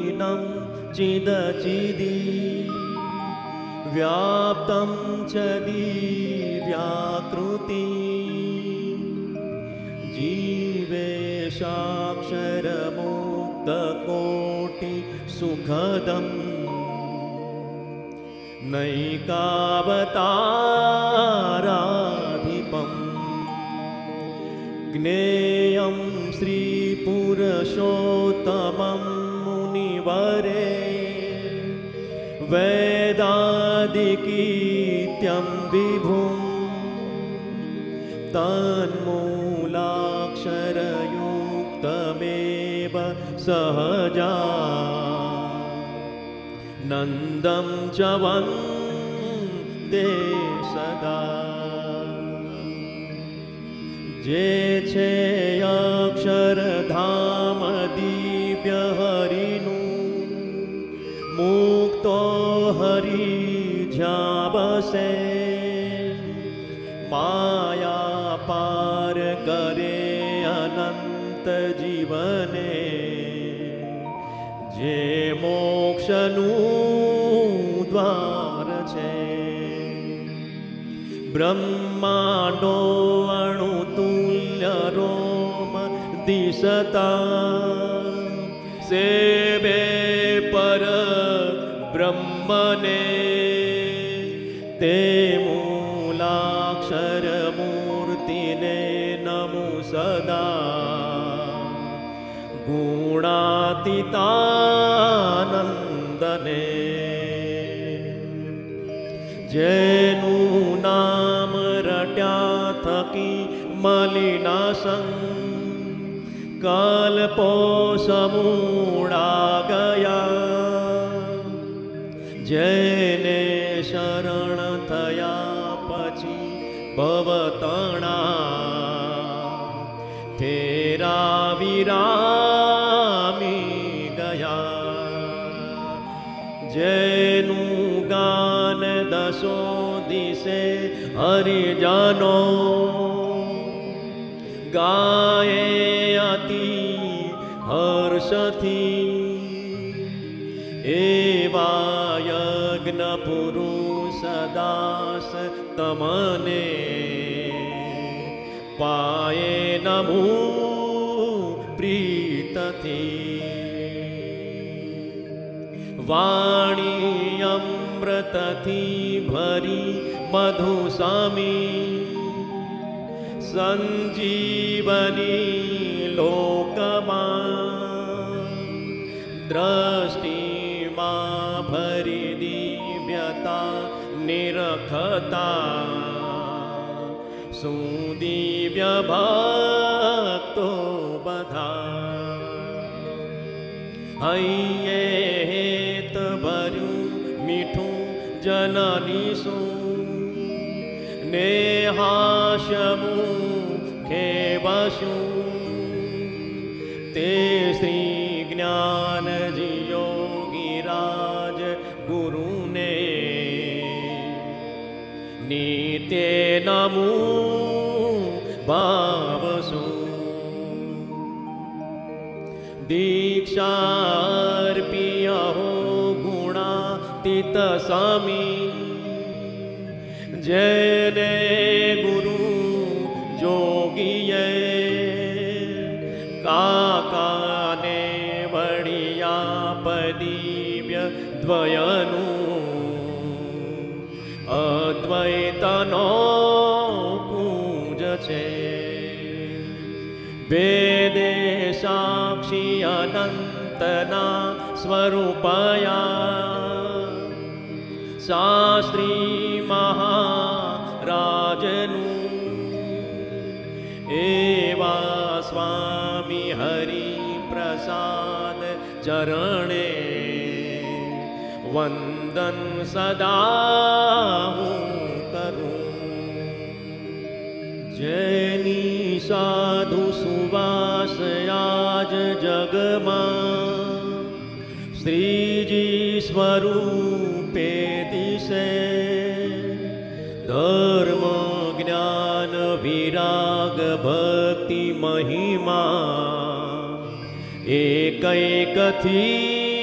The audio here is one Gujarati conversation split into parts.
मलिनं चिदचिदि व्याप्तं च दिव्याकृति जीवेशाक्षरमुक्तकोटि सुखदम् नैकावताराधिपम् ज्ञेयं श्रीपुरुषोत्तमं मुनिवरे वेदादिकीर्त्यं विभुं तन्मूलाक्षरयुक्तमेव सहजा नन्दं च वन्दे सदा जे छे अक्षरधाम दिव्य हरिनु मुक्तो हरि ज्યાં बसे माया पार करे अनंत जीवने जे मोक्षनु द्वार छे ब्रह्मांडो अणुतुल्य रोम दिशता सेवे पर ब्रह्मने ते मूलाक्षर मूर्तिने नमो सदा गुणातीतानंदने जेनु नाम रट्या थकी मलिनाशं कल्पो समूढ़ा गया जेने शरण थया पछी भवतणा तेरा विरामी गया जेनु गान दसो दिसे हरिजनो गाये अति हर्षथी एवा यज्ञ पुरुष दास तमने पाये नमो प्रीतथी वाणी अमृतथी भरी मधुसामी संजीवनी लोकमा दृष्टि मां भरी दिव्यता निरखता सुदिव्य भक्तो बधा हइये हेत भर्यु मीठू जननी सु नेहास्यमु खेवशु ते श्री ज्ञान जी योगीराज गुरुने नित्य नमो भावसु दीक्षार्पिय हो गुणातीत स्वामी जेने गुरु जोगिये काकाने वडिया पदिव्य द्वयनु अद्वैतनो पूज छे वेदे साक्षी अनंतना स्वरूपया शास्त्री महाराजनु एवा स्वामी हरि प्रसाद चरणे वंदन सदा करूं जैनी साधु सुवास आज जगमा श्रीजी स्वरूपे दिशे धर्म ज्ञान विराग भक्ति महिमा एक एक थी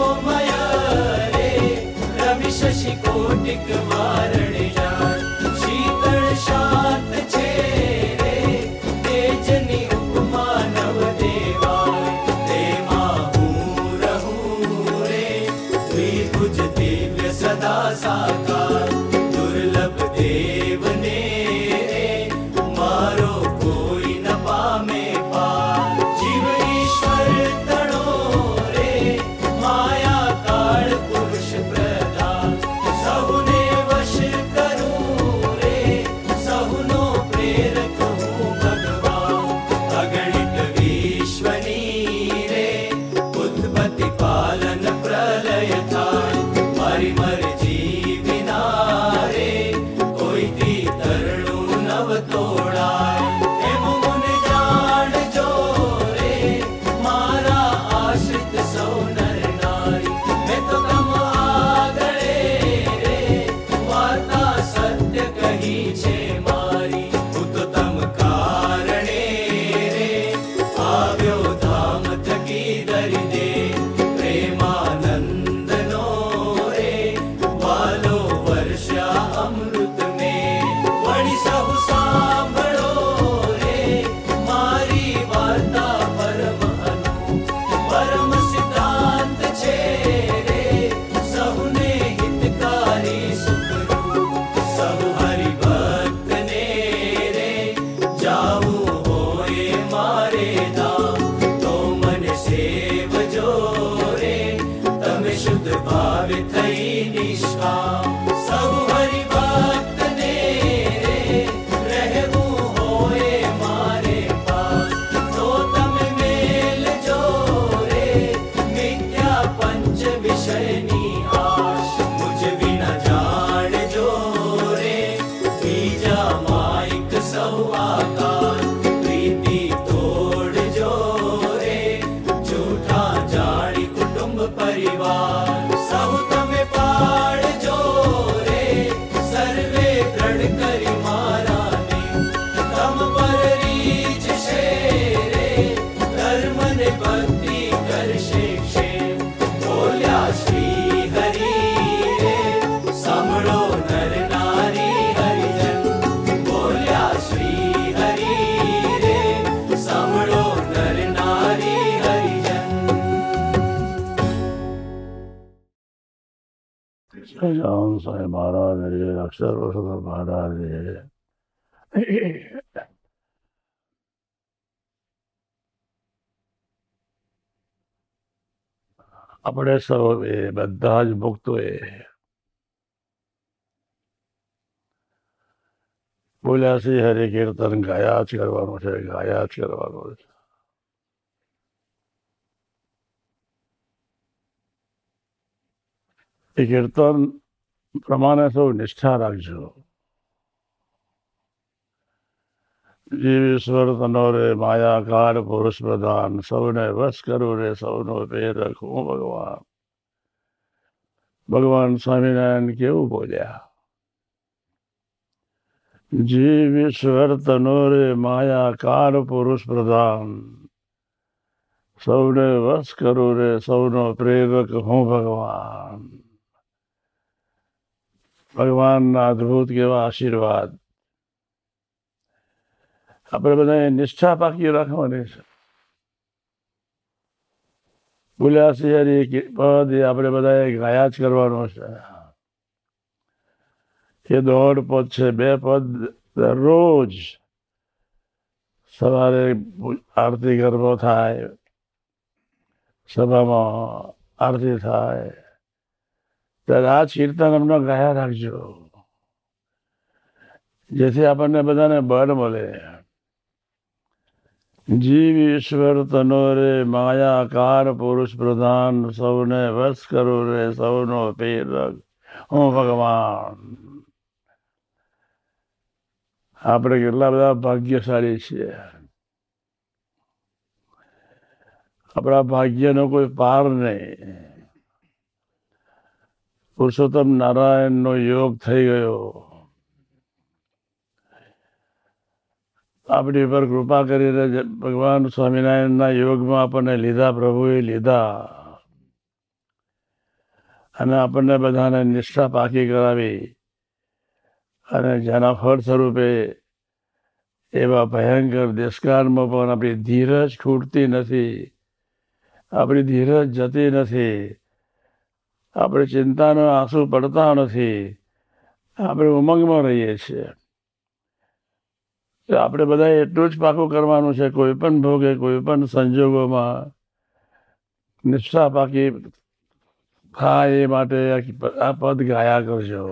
क्षणिक वारण जाय शीतल शांत छे रे तेजनी उपमा नव देवाय तेमा हूँ रहूं रे द्विभुज दिव्य सदा साकार दुर्लभ देव ने रे मारो कोई न पामे पार जीव ईश्वर तणो रे माया काल पुरुष प्रधान सहुने वश करूं रे सहुनो प्रेरक हूँ भगवान अगणित विश्वनी रे उत्पत्ति पालन प्रलय थाय मारी मरजी विना रे कोई दी तरણું નવ તોડાય એમ મુન જાણજો રે મારા આશ્રિત સૌ નર નારી મેં તો તમ આગળે રે વાર્તા સત્ય કહી છે મારી હું તો તમ કારણે રે આવ્યો ધામ થકી ધરી દે પ્રેમાનંદનો રે વાલો વર્ષા અમૃત મેં વળી સહુ સાંભળો રે મારી વાર્તા પરમ અનુ પરમ સિદ્ધાંત છે રે સહુને હિતકારી સુખરૂપ સહુ હરિભક્ત ને રે જાવું હોય મારે ધામ તો મને સેવજો રે તમે શુદ્ધ ભાવે થઈ નિષ્કામ સહુ હરિભક્ત ને રે રહેવું હોય મારે પાસ તો તમે મેલજો રે મિથ્યા પંચ વિષયની આશ મુજ વિના જાણજો રે બીજા માયક સૌ આકાર પ્રીતિ તોડજો રે જૂઠા જાણી કુટુંબ પરિવાર સહુ તમે પાડજો રે સર્વે દ્રઢ કરી મારાને તમ પર રીઝશે રે ધર્મ ને ભક્તિ કરશે ક્ષેમ બોલ્યા શ્રી હરિ રે સાંભળો નર નારી હરિજન બોલ્યા શ્રી હરિ રે સાંભળો નર નારી હરિજન સહજાનંદ સ્વામી મહારાજ રે અક્ષર પુરુષોત્તમ મહારાજ રે આપણે સૌ બધા જ મુક્તોએ બોલ્યા છે હરે કીર્તન ગાયા જ કરવાનું છે ગાયા જ કરવાનું છે એ કીર્તન પ્રમાણે સૌ નિષ્ઠા રાખજો જીવ ઈશ્વર તનો રે માયાકાર પુરુષ પ્રધાન સૌને વશ કરું રે સૌનો પ્રેરક હું ભગવાન ભગવાન સ્વામિનારાયણ કેવું બોલ્યા જીવ ઈશ્વર તનો રે માયાકાર પુરુષ પ્રધાન સૌને વશ કરું રે સૌનો પ્રેરક હું ભગવાન ભગવાનના અદ્ભુત કેવા આશીર્વાદ આપણે બધાએ નિષ્ઠા પાકી રાખવાની છે બોલ્યા છે યાર એ પદ એ આપણે બધાએ ગાયા જ કરવાનો છે એ દોઢ પદ છે બે પદ દરરોજ સવારે આરતી ગરબો થાય સભામાં આરતી થાય ત્યારે આ કીર્તન અમને ગાયા રાખજો જેથી આપણને બધાને બળ મળે જીવ ઈશ્વર તનો રે માયાકાર પુરુષ પ્રધાન સૌને વશ કરો રે સૌનો પ્રેરક હું ભગવાન આપણે કેટલા બધા ભાગ્યશાળી છીએ આપણા ભાગ્યનો કોઈ પાર નહીં પુરુષોત્તમ નારાયણનો યોગ થઈ ગયો આપણી ઉપર કૃપા કરીને ભગવાન સ્વામિનારાયણના યોગમાં આપણને લીધા પ્રભુએ લીધા અને આપણને બધાને નિષ્ઠા પાકી કરાવી અને જેના ફળ સ્વરૂપે એવા ભયંકર દેશકાળમાં પણ આપણી ધીરજ ખૂટતી નથી, આપણી ધીરજ જતી નથી, આપણે ચિંતાનો આંસુ પડતા નથી, આપણે ઉમંગમાં રહીએ છીએ. આપણે બધા એટલું જ પાકું કરવાનું છે, કોઈ પણ ભોગે કોઈ પણ સંજોગોમાં નિષ્ઠા પાકી થાય એ માટે આ પદ ગાયા કરજો.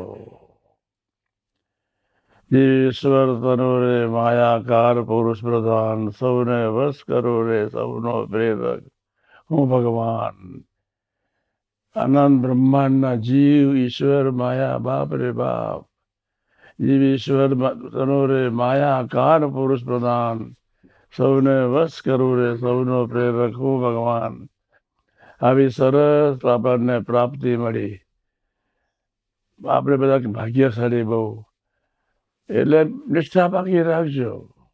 ઈશ્વર તનો રે માયાકાર પુરુષ પ્રધાન, સૌને વશ કરો રે સૌનો પ્રેરક હું ભગવાન. અનંત બ્રહ્માંડના જીવ ઈશ્વર માયા બાપ રે બાપ. જીવ ઈશ્વર તનો રે માયાકાર પુરુષ પ્રધાન, સૌને વશ કરું રે સૌનો પ્રેરક હું ભગવાન. આવી સરસ આપણને પ્રાપ્તિ મળી. આપણે બધા ભાગ્યશાળી બહુ. એટલે નિષ્ઠા પાકી રાખજો.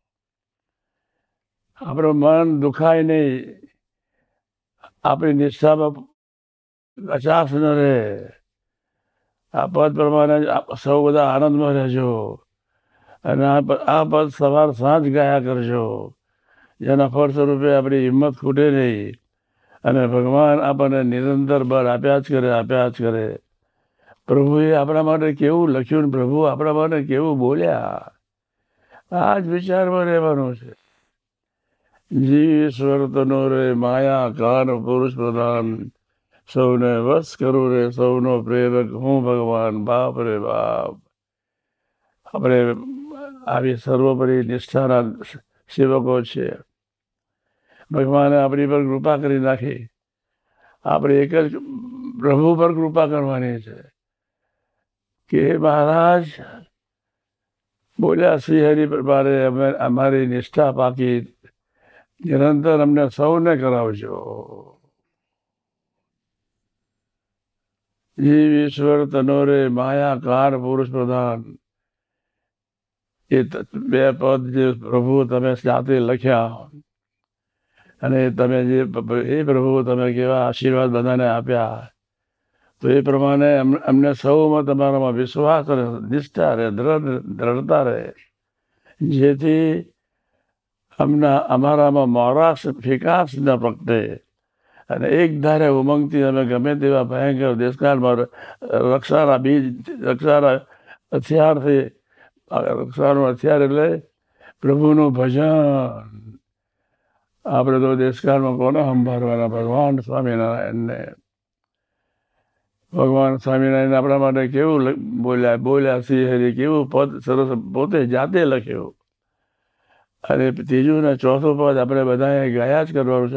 આપણું મન દુખાય નહીં, આપણી નિષ્ઠામાં કચાશ ન રહે. આ પદ પ્રમાણે સૌ બધા આનંદમાં રહેજો અને આ પદ સવાર સાંજ ગાયા કરજો, જેના ફળ સ્વરૂપે આપણી હિંમત ખૂટે નહીં અને ભગવાન આપણને નિરંતર બળ આપ્યા જ કરે. પ્રભુએ આપણા માટે કેવું લખ્યું, પ્રભુ આપણા માટે કેવું બોલ્યા, આ જ વિચારમાં રહેવાનું છે. જીવ ઈશ્વર તનો રે માયાકાર પુરુષ પ્રધાન, સૌને વશ કરું રે સૌનો પ્રેરક હું ભગવાન. બાપ રે બાપ. આપણે આવી સર્વોપરી નિષ્ઠાના સેવકો છે. ભગવાને આપણી પર કૃપા કરી નાખી. આપણે એક જ પ્રભુ પર કૃપા કરવાની છે કે મહારાજ બોલ્યા શ્રી હરિ પ્રમાણે અમારી નિષ્ઠા પાકી નિરંતર અમને સૌને કરાવજો. જીવ ઈશ્વર તનો રે માયાકાર પુરુષ પ્રધાન, એ બે પદ જે પ્રભુ તમે જાતે લખ્યા અને તમે જે એ પ્રભુ તમે કેવા આશીર્વાદ બધાને આપ્યા, તો એ પ્રમાણે અમને સૌમાં તમારામાં વિશ્વાસ રહે, નિષ્ઠા રહે, દ્રઢતા રહે, જેથી અમારામાં મોરાશ ફિકાસ ન પ્રગટે અને એક ધારે ઉમંગથી અમે ગમે તેવા ભયંકર દેશકાળમાં રક્ષાના હથિયારનું હથિયાર એટલે પ્રભુનું ભજન. આપણે તો દેશકાળમાં કોને સંભાળવાના? ભગવાન સ્વામિનારાયણને. ભગવાન સ્વામિનારાયણ આપણા માટે કેવું બોલ્યા શ્રી હરિ, કેવું પદ સરસ પોતે જાતે લખ્યું. અને ત્રીજું ને ચોથું પદ આપણે બધાએ ગયા જ કરવાનું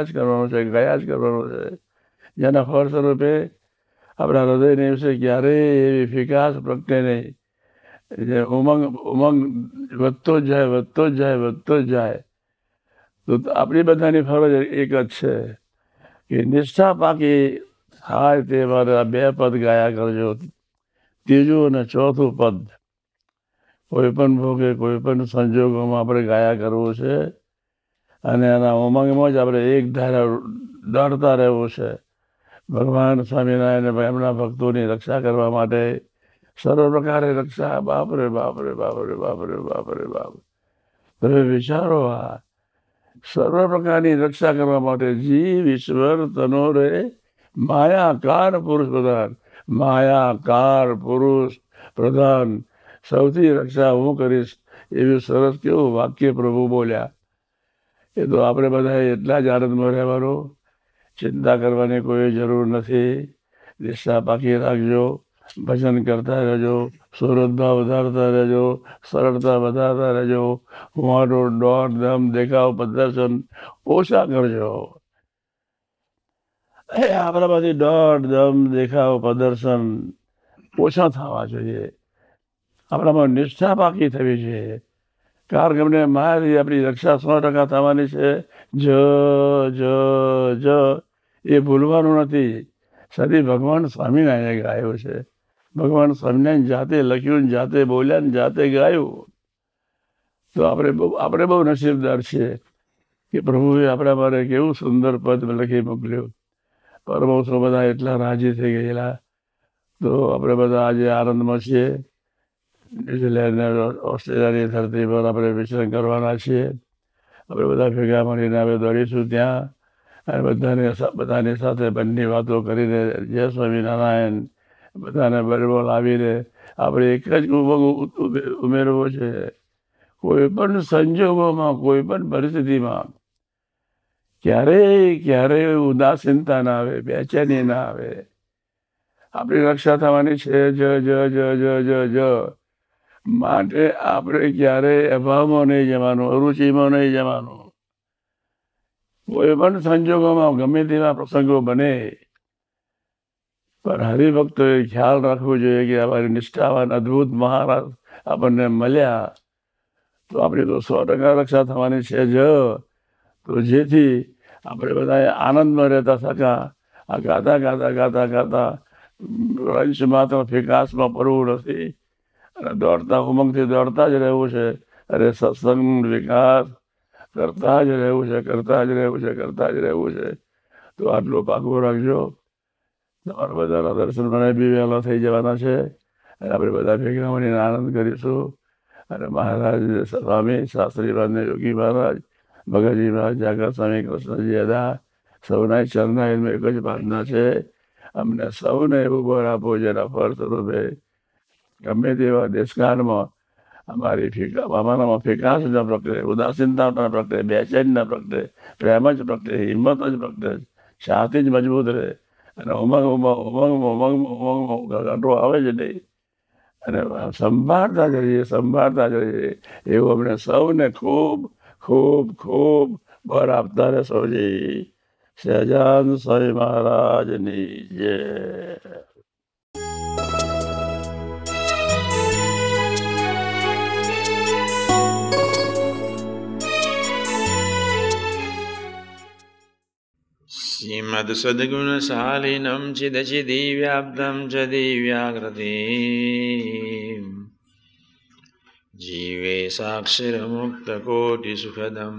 છે. જેના ફળ સ્વરૂપે આપણા હૃદયને વિશે ક્યારેય એવી ફિકાસ પ્રગટે નહીં. જે ઉમંગ વધતો જ જાય. તો આપણી બધાની ફરજ એક જ છે કે નિષ્ઠા પાકી થાય તે મારે આ બે પદ ગાયા કરજો. ત્રીજું અને ચોથું પદ કોઈ પણ ભોગે કોઈ પણ સંજોગોમાં આપણે ગાયા કરવું છે અને એના ઉમંગમાં જ આપણે એક ધારા દોડતા રહેવું છે. ભગવાન સ્વામિનારાયણ એમના ભક્તોની રક્ષા કરવા માટે સર્વ પ્રકારે રક્ષા. બાપરે બાપ. તમે વિચારો, આ સર્વ પ્રકારની રક્ષા કરવા માટે જીવ ઈશ્વર તનો રે માયાકાર પુરુષ પ્રધાન, સૌથી રક્ષા હું કરીશ, એવું સરસ કેવું વાક્ય પ્રભુ બોલ્યા. એ તો આપણે બધા એટલા જ આનંદમાં રહેવાનું, ચિંતા કરવાની કોઈ જરૂર નથી. નિષ્ઠા પાકી રાખજો, ભજન કરતા રહેજો, સુરતભાવ વધારતા રહેજો, સરળતા વધારતા રહેજો. મારું દોડ ધમ દેખાવ પ્રદર્શન ઓછા કરજો. આપણામાંથી દોડ ધમ દેખાવ પ્રદર્શન ઓછા થવા જોઈએ. આપણામાં નિષ્ઠા પાકી થવી જોઈએ. કાર ગમને મારી આપણી રક્ષા 100% થવાની છે. એ ભૂલવાનું નથી. સદી ભગવાન સ્વામિનારાયણે ગાયું છે. ભગવાન સ્વામિનારાયણ જાતે લખ્યું, જાતે બોલ્યા ને જાતે ગાયું. તો આપણે બહુ નસીબદાર છીએ કે પ્રભુએ આપણા માટે કેવું સુંદર પદ લખી મોકલ્યું. પરમહંસો બધા એટલા રાજી થઈ ગયેલા. તો આપણે બધા આજે આનંદમાં છીએ. ન્યુઝીલેન્ડ ઓસ્ટ્રેલિયાની ધરતી પર આપણે વિચરણ કરવાના છીએ. આપણે બધા ભેગા મળીને આપણે દોડીશું ત્યાં અને બધાની સાથે બંને વાતો કરીને જય સ્વામિનારાયણ બધાને બળવો લાવીને આપણે એક જ ઉમેરવો છે. કોઈ પણ સંજોગોમાં, કોઈ પણ પરિસ્થિતિમાં ક્યારેય ઉદાસીનતા ના આવે, બેચેની ના આવે. આપણી રક્ષા થવાની છે જ માટે આપણે ક્યારેય અભાવમાં નહીં જવાનું, અરુચિમાં નહીં જવાનું. કોઈ પણ સંજોગોમાં ગમે તેવા પ્રસંગો બને પણ હરિભક્તોએ ખ્યાલ રાખવો જોઈએ કે અમારી નિષ્ઠાવાન અદ્ભુત મહારાજ આપણને મળ્યા તો આપણી તો 100% રક્ષા થવાની છે જ. તો જેથી આપણે બધા આનંદમાં રહેતા થકા આ ગાતા રંશ માત્ર ફિકાસમાં પડવું નથી અને દોડતા ઉમંગથી દોડતા જ રહેવું છે. અને સત્સંગ વિકાસ કરતા જ રહેવું છે. તો આટલું પાકું રાખજો. તમારા બધાના દર્શન મને બી વહેલા થઈ જવાના છે અને આપણે બધા ભેગા મળીને આનંદ કરીશું. અને મહારાજ સ્વામી શાસ્ત્રીવાદને યોગી મહારાજ ભગતજી મહારાજ જાગર સ્વામી કૃષ્ણજી અદા સૌના ચરણામાં એક જ પ્રાર્થના છે, અમને સૌને એવું બળ આપો જેના ફળ સ્વરૂપે ગમે તેવા દેશકાળમાં અમારામાં ફિકાસ ન પ્રગટે, ઉદાસીનતા ન પ્રગટે, બેચેન ન પ્રગટે, પ્રેમ જ પ્રગટે, હિંમત જ પ્રગટે, શાંતિ જ મજબૂત રહે અને ઉમંગમાં ઘટો આવે જ નહીં. અને સંભાળતા જઈએ એવું અમને સૌને ખૂબ ખૂબ ખૂબ બળ આપતા રહેશોજી. સહજાનંદ સ્વામી મહારાજની જય. શ્રીમદ સદગુણશાલિનમ ચિદચિદીવ્યાપ્તમ ચ દિવ્યાકૃતિમ જીવે સાક્ષરમુક્તકોટિસુખદમ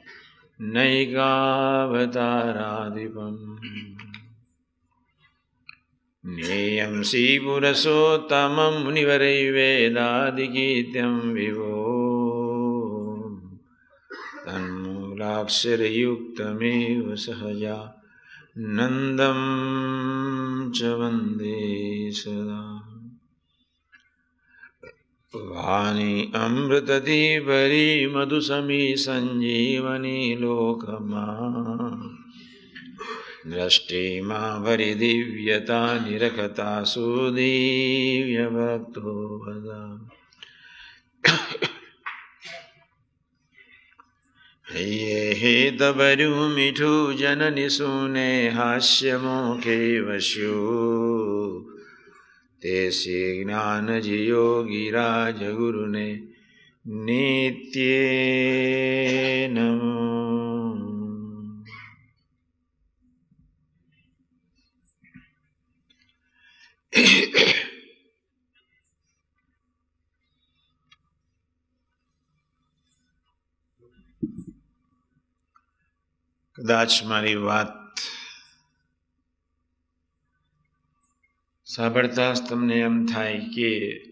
નૈકાવતારાધિપમ જ્ઞેયં શ્રીપુરુષોત્તમં મુનિવરૈર્વેદાદિકીર્ત્યં વિભો તન્મૂલાક્ષરયુક્તમેવ સહજા નંદમ ચ વંદે સદા. વાણી અમૃતથી ભરી મધુસમી સંજીવની લોકમાં દ્રષ્ટિમાં ભરી દિવ્યતા નિરખતા સુદિવ્ય ભક્તો બધા. હેત ભર્યું મીઠું જનની સુને હાસ્ય મોખે વસ્યું તે શ્રી જ્ઞાનજી યોગી રાજ ગુરુને નિત્યે નમો. કદાચ મારી વાત સાંભળતા જ તમને એમ થાય કે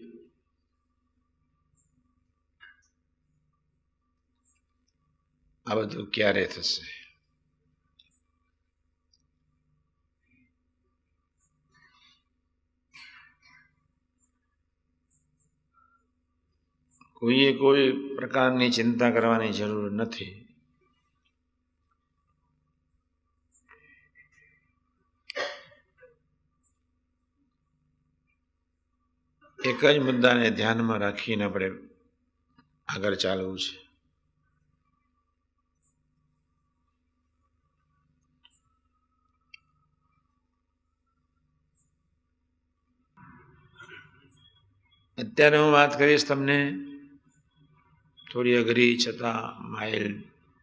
આ બધું ક્યારે થશે. કોઈએ કોઈ પ્રકારની ચિંતા કરવાની જરૂર નથી. એક જ મુદ્દાને ધ્યાનમાં રાખીને આપણે આગળ ચાલવું છે. અત્યારે હું વાત કરીશ તમને થોડી અઘરી છતાં માઇલ્ડ.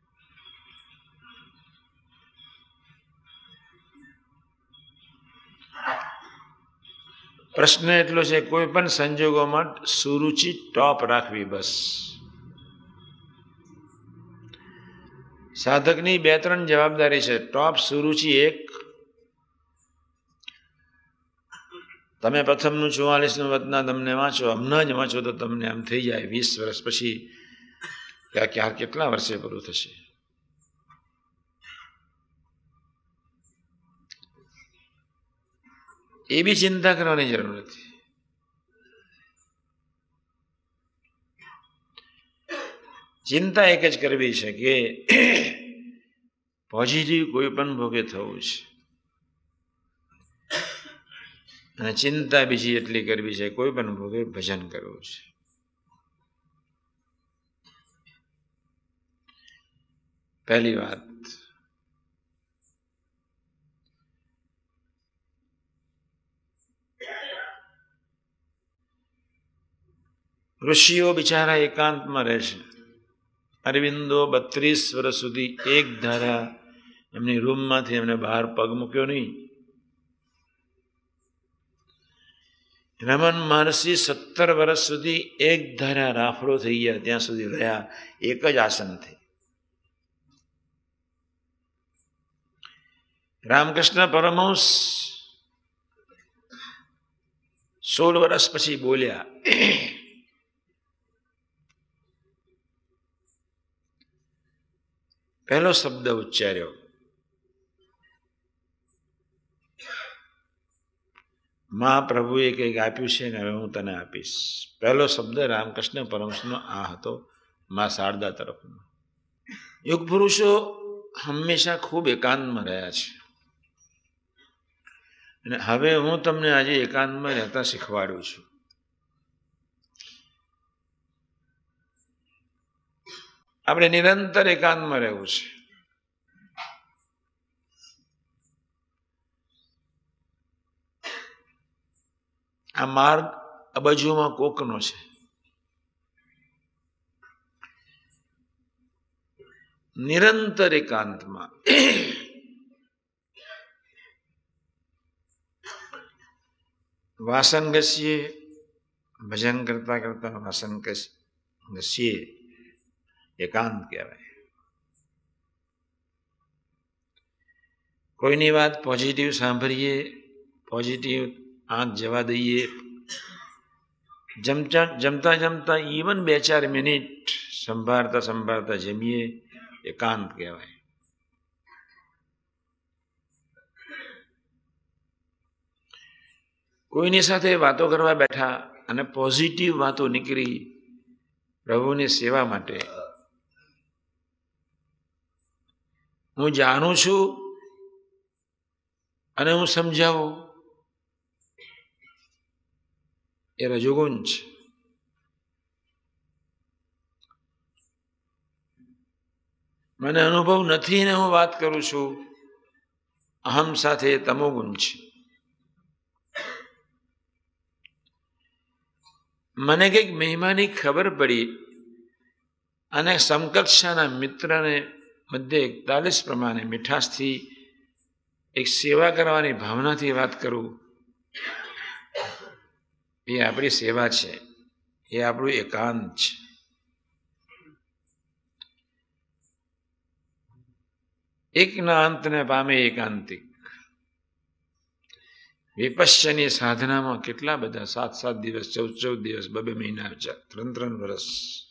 પ્રશ્ન એટલો છે, કોઈ પણ સંજોગોમાં સુરુચિ ટોપ રાખવી. બસ સાધકની 2-3 જવાબદારી છે. ટોપ સુરુચિ 1, તમે પ્રથમનું 44નું વતના તમને વાંચો, હમણાં જ વાંચો તો તમને આમ થઈ જાય 20 વર્ષ પછી ક્યાં કેટલા વર્ષે પૂરું થશે. એ બી ચિંતા કરવાની જરૂર નથી. ચિંતા એક જ કરવી છે કે પોઝિટિવ કોઈ પણ ભોગે થવું છે, અને ચિંતા બીજી એટલી કરવી છે કોઈ પણ ભોગે ભજન કરવું છે. પહેલી વાત. ઋષિઓ બિચારા એકાંતમાં રહે છે. અરવિંદો 32 વર્ષ સુધી એક ધારા એમની રૂમમાંથી એમને બહાર પગ મૂક્યો નહીં. રમન મહર્ષિ 17 વર્ષ સુધી એક ધારા રાફડો થઈ ગયા ત્યાં સુધી રહ્યા એક જ આસનથી. રામકૃષ્ણ પરમહંસ 16 વર્ષ પછી બોલ્યા. પહેલો શબ્દ ઉચ્ચાર્યો, મહાપ્રભુએ કંઈક આપ્યું છે ને હવે હું તને આપીશ. પહેલો શબ્દ રામકૃષ્ણ પરમહંસનો આ હતો, મા શારદા તરફનો. યુગ પુરુષો હંમેશા ખૂબ એકાંતમાં રહ્યા છે, અને હવે હું તમને આજે એકાંતમાં રહેતા શીખવાડું છું. આપણે નિરંતર એકાંતમાં રહેવું છે. આ માર્ગ અબજોમાં કોકનો છે. નિરંતર એકાંતમાં વાસન ઘસીએ, ભજન કરતા કરતા વાસન ઘસીએ, એકાંત કહેવાય. કોઈની વાત પોઝિટિવ સાંભળીએ, પોઝિટિવ આંખ જવા દઈએ, જમતા જમતા ઇવન 2-4 મિનિટ સંભાળતા જમીએ, એકાંત કહેવાય. કોઈની સાથે વાતો કરવા બેઠા અને પોઝિટિવ વાતો નીકળી પ્રભુની સેવા માટે. હું જાણું છું અને હું સમજાવું, એ રજોગુણ છે. મને અનુભવ નથી ને હું વાત કરું છું, અહમ સાથે તમોગુણ છે. મને કંઈક મહિમાની ખબર પડી અને સમકક્ષાના મિત્રને મધ્ય 41 પ્રમાણે મીઠાશથી એક સેવા કરવાની ભાવનાથી વાત કરું, એ આપણી સેવા છે, એ આપણું એકાંત છે. એકના અંતને પામે એકાંતિક. વિપશ્યની સાધનામાં કેટલા બધા 7-7 દિવસ, 14-14 દિવસ, 2-2 મહિના, 3-3 વર્ષ.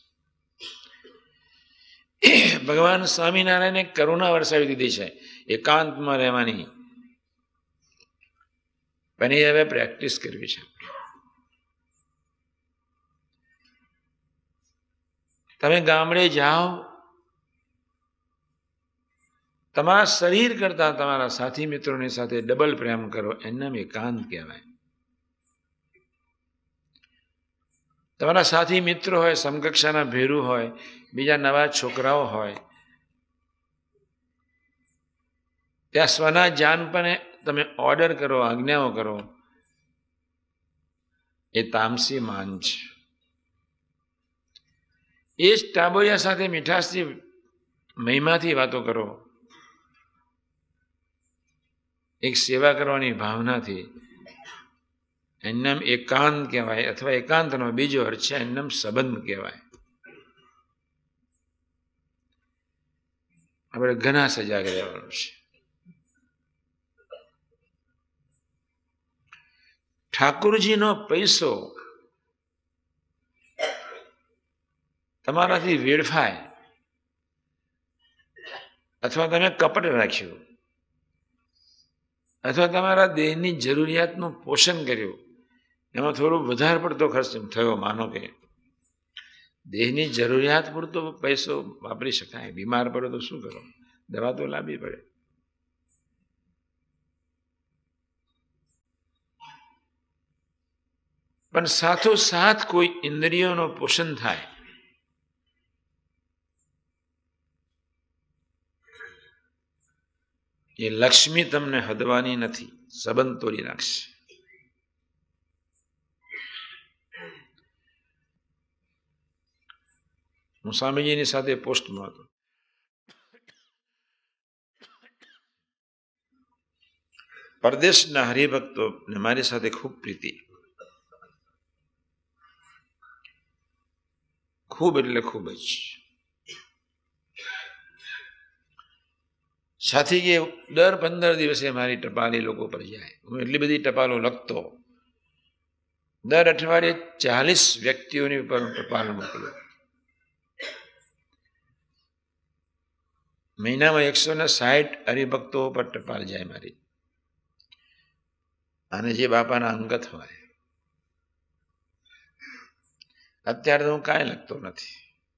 ભગવાન સ્વામિનારાયણે કરુણા વરસાવી દીધી છે એકાંતમાં રહેવાની, પણ એ હવે પ્રેક્ટિસ કરવી છે. તમે ગામડે જાઓ, તમારા શરીર કરતા તમારા સાથી મિત્રોની સાથે ડબલ પ્રેમ કરો, એનું એકાંત કહેવાય. તમારા સાથી મિત્રો હોય, સમકક્ષાના ભેરું હોય, બીજા નવા છોકરાઓ હોય, ત્યાં સ્વના જાન પણ તમે ઓર્ડર કરો, આજ્ઞાઓ કરો, એ તામસી માન છે. એ જ ટાબોરિયા સાથે મીઠાશથી, મહિમાથી વાતો કરો, એક સેવા કરવાની ભાવનાથી, એનું નામ એકાંત કહેવાય. અથવા એકાંતનો બીજો અર્થ છે, એનું નામ સંબંધ કહેવાય. આપણે ઘણા સજાગ રહેવાનું છે. ઠાકોરજીનો પૈસો તમારાથી વેડફાય અથવા તમે કપટ રાખ્યું અથવા તમારા દેહની જરૂરિયાતનું પોષણ કર્યું, એમાં થોડો વધારે પડતો ખર્ચ થયો, માનો કે દેહની જરૂરિયાત પૂરતો પૈસો વાપરી શકાય, બીમાર પડો તો શું કરો, દવા તો લાવવી પડે. પણ સાથોસાથ કોઈ ઇન્દ્રિયોનું પોષણ થાય, એ લક્ષ્મી તમને હદવાની નથી, સંબંધ તોડી નાખશે. હું સ્વામીજીની સાથે પોસ્ટમાં હતો. પરદેશના હરિભક્તો મારી સાથે ખૂબ પ્રીતિ, ખૂબ એટલે ખૂબ જ. સાથી કે દર 15 દિવસે મારી ટપાલ એ લોકો પર જાય. હું એટલી બધી ટપાલો લખતો, દર અઠવાડિયે 40 વ્યક્તિઓની ઉપર ટપાલ મોકલું. મહિનામાં 160 હરિભક્તો પર ટપાલ જાય મારી. અને જે બાપાના અંગત હોય. અત્યારે તો હું કાંઈ લખતો નથી.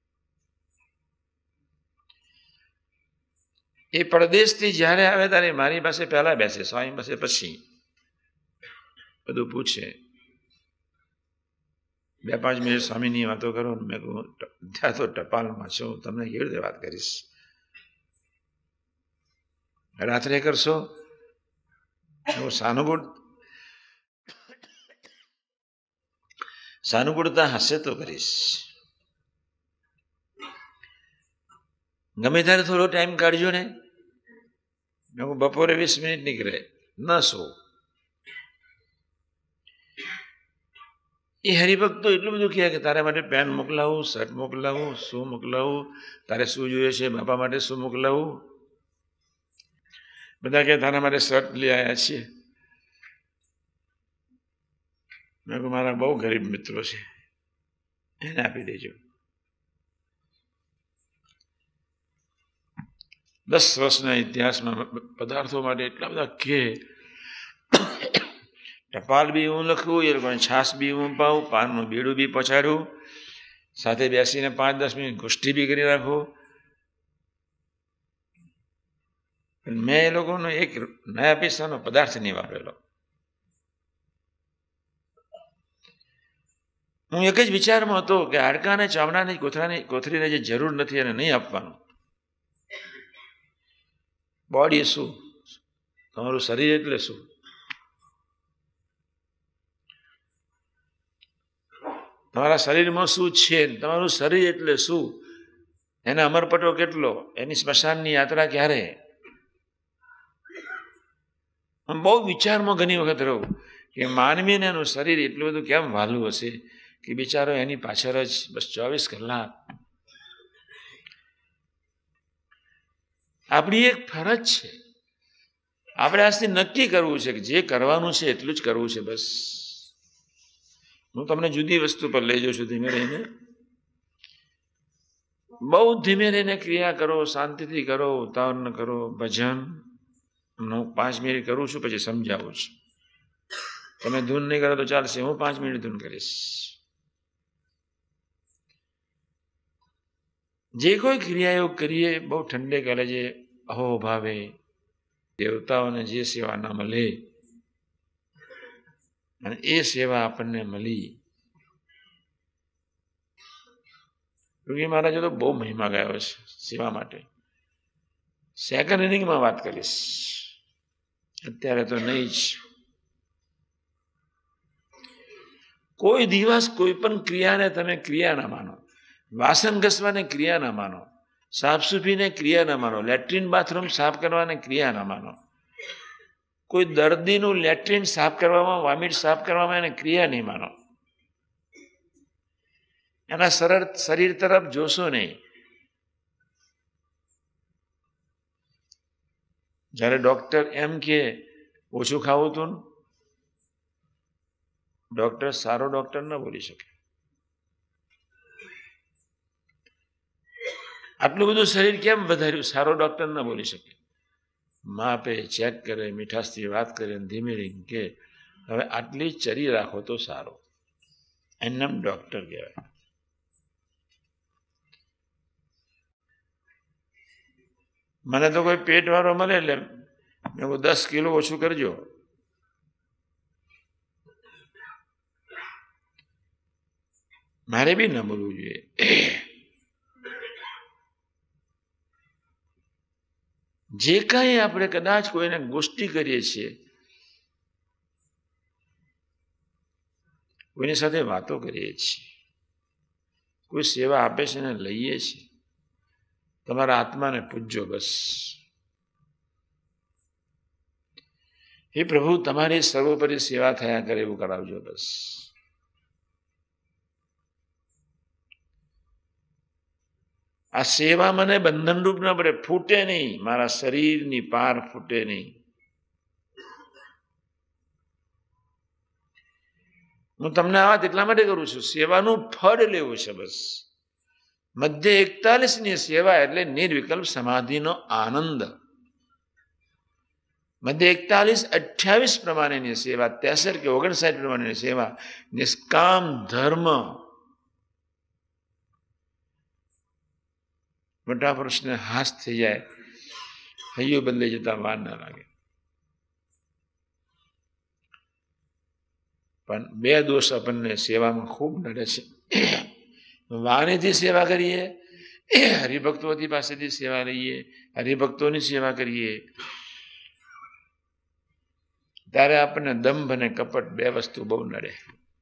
એ પરદેશથી જ્યારે આવે ત્યારે મારી પાસે પહેલા બેસે, સ્વામી પાસે પછી બધું પૂછે. 2-5 મિનિટ સ્વામીની વાતો કરો. મેં કહું ત્યાં તો ટપાલમાં છું, તમને કેવી રીતે વાત કરીશ? રાત્રે કરશો? હું સાનુકૂળતા હશે તો કરીશ. ગમે ત્યારે થોડો ટાઈમ કાઢજો ને. હું બપોરે 20 મિનિટ નીકળે ન સો. એ હરિભક્તો એટલું બધું કહે કે તારા માટે પેન મોકલાવું, શર્ટ મોકલાવું, શું મોકલાવું, તારે શું જોઈએ છે, બાપા માટે શું મોકલાવું. બધા કે તારા માટે શર્ટ લઈ આવ્યા છીએ. મેં કહું મારા બહુ ગરીબ મિત્રો છે, એને આપી દેજો. 10 વર્ષના ઇતિહાસમાં પદાર્થો માટે એટલા બધા કે ટપાલ બી હું લખું, એ લોકોને છાસ બી હું પાઉં, પાનનું બીડું બી પહોંચાડું, સાથે બેસીને 5-10 મિનિટ ગોષ્ઠી બી કરી રાખું. મેં એ લોકોનો એક નયા પૈસાનો પદાર્થ નહીં વાપરેલો. હું એક જ વિચારમાં હતો કે હાડકાને, ચામડાની, કોથળીને જે જરૂર નથી એને નહીં આપવાનું. બોડી શું? તમારું શરીર એટલે શું? તમારા શરીરમાં શું છે? તમારું શરીર એટલે શું? એના અમરપટો કેટલો? એની સ્મશાનની યાત્રા ક્યારે? હું બહુ વિચારમાં ઘણી વખત રહું કે માનવીને એનું શરીર એટલું બધું કેમ વહાલું હશે કે બિચારો એની પાછળ જ બસ 24 કલાક. આપણી એક ફરજ છે. આપણે આજથી નક્કી કરવું છે કે જે કરવાનું છે એટલું જ કરવું છે બસ. હું તમને જુદી વસ્તુ પર લઈ જાઉં છું. ધીમે રહીને, બહુ ધીમે રહીને ક્રિયા કરો, શાંતિથી કરો, ઉતાવળ ન કરો. ભજન હું 5 મિનિટ કરું છું, પછી સમજાવું છું. તમે ધૂન નહીં કરો તો ચાલશે, હું 5 મિનિટ ધૂન કરીશ. જે કોઈ ક્રિયાઓ કરીએ બહુ ઠંડે કરે છે, અહો ભાવે. દેવતાઓને જે સેવા ના મળે અને એ સેવા આપણને મળી. યોગી મહારાજે તો બહુ મહિમા ગાયો છે સેવા માટે. સેકન્ડ ઇનિંગમાં વાત કરીશ, અત્યારે તો નહીં જ. કોઈ દિવસ કોઈ પણ ક્રિયાને તમે ક્રિયા ના માનો. વાસણ ઘસવાને ક્રિયા ના માનો, સાફ સૂફીને ક્રિયા ના માનો, લેટ્રિન બાથરૂમ સાફ કરવાને ક્રિયા ના માનો. કોઈ દર્દીનું લેટ્રિન સાફ કરવામાં, વોમિટ સાફ કરવામાં એને ક્રિયા નહીં માનો. એના સરળ શરીર તરફ જોશો નહીં. જ્યારે ડોક્ટર એમ કે ઓછું ખાવું તું, ડોક્ટર સારો ડોક્ટર ન બોલી શકે. આટલું બધું શરીર કેમ વધાર્યું? સારો ડોક્ટર ન બોલી શકે. માપે, ચેક કરે, મીઠાશથી વાત કરે, ધીમે ધીમે કે હવે આટલી ચરી રાખો તો સારો. એનું નામ ડોક્ટર કહેવાય. મને તો કોઈ પેટ વાળો મળે એટલે મેં 10 કિલો ઓછું કરજો. મારે બી ન બોલવું જોઈએ. જે કાંઈ આપણે કદાચ કોઈને ગોષ્ઠી કરીએ છીએ, કોઈની સાથે વાતો કરીએ છીએ, કોઈ સેવા આપે છે ને લઈએ છીએ, તમારા આત્માને પૂજજો બસ. હે પ્રભુ, તમારી સર્વોપરી સેવા થયા કરે એવું કરાવજો બસ. આ સેવા મને બંધનરૂપ ન પડે, ફૂટે નહીં, મારા શરીરની પાર ફૂટે નહીં. હું તમને આ વાત એટલા માટે કરું છું, સેવાનું ફળ લેવું છે બસ. મધ્ય 41ની સેવા એટલે નિર્વિકલ્પ સમાધિનો આનંદ. મધ્ય 41-28 પ્રમાણેની સેવા, 63 કે 59 પ્રમાણેની સેવા નિષ્કામ ધર્મ. મોટા પુરુષને હાથ થઈ જાય, હૈયું બદલાઈ જતા વાર ના લાગે. પણ 2 દોષ આપણને સેવામાં ખૂબ નડે છે. વાણીથી સેવા કરીએ, હરિભક્તોથી પાસેથી સેવા લઈએ, હરિભક્તોની સેવા કરીએ, ત્યારે આપણને દંભ અને કપટ 2 વસ્તુ બહુ નડે.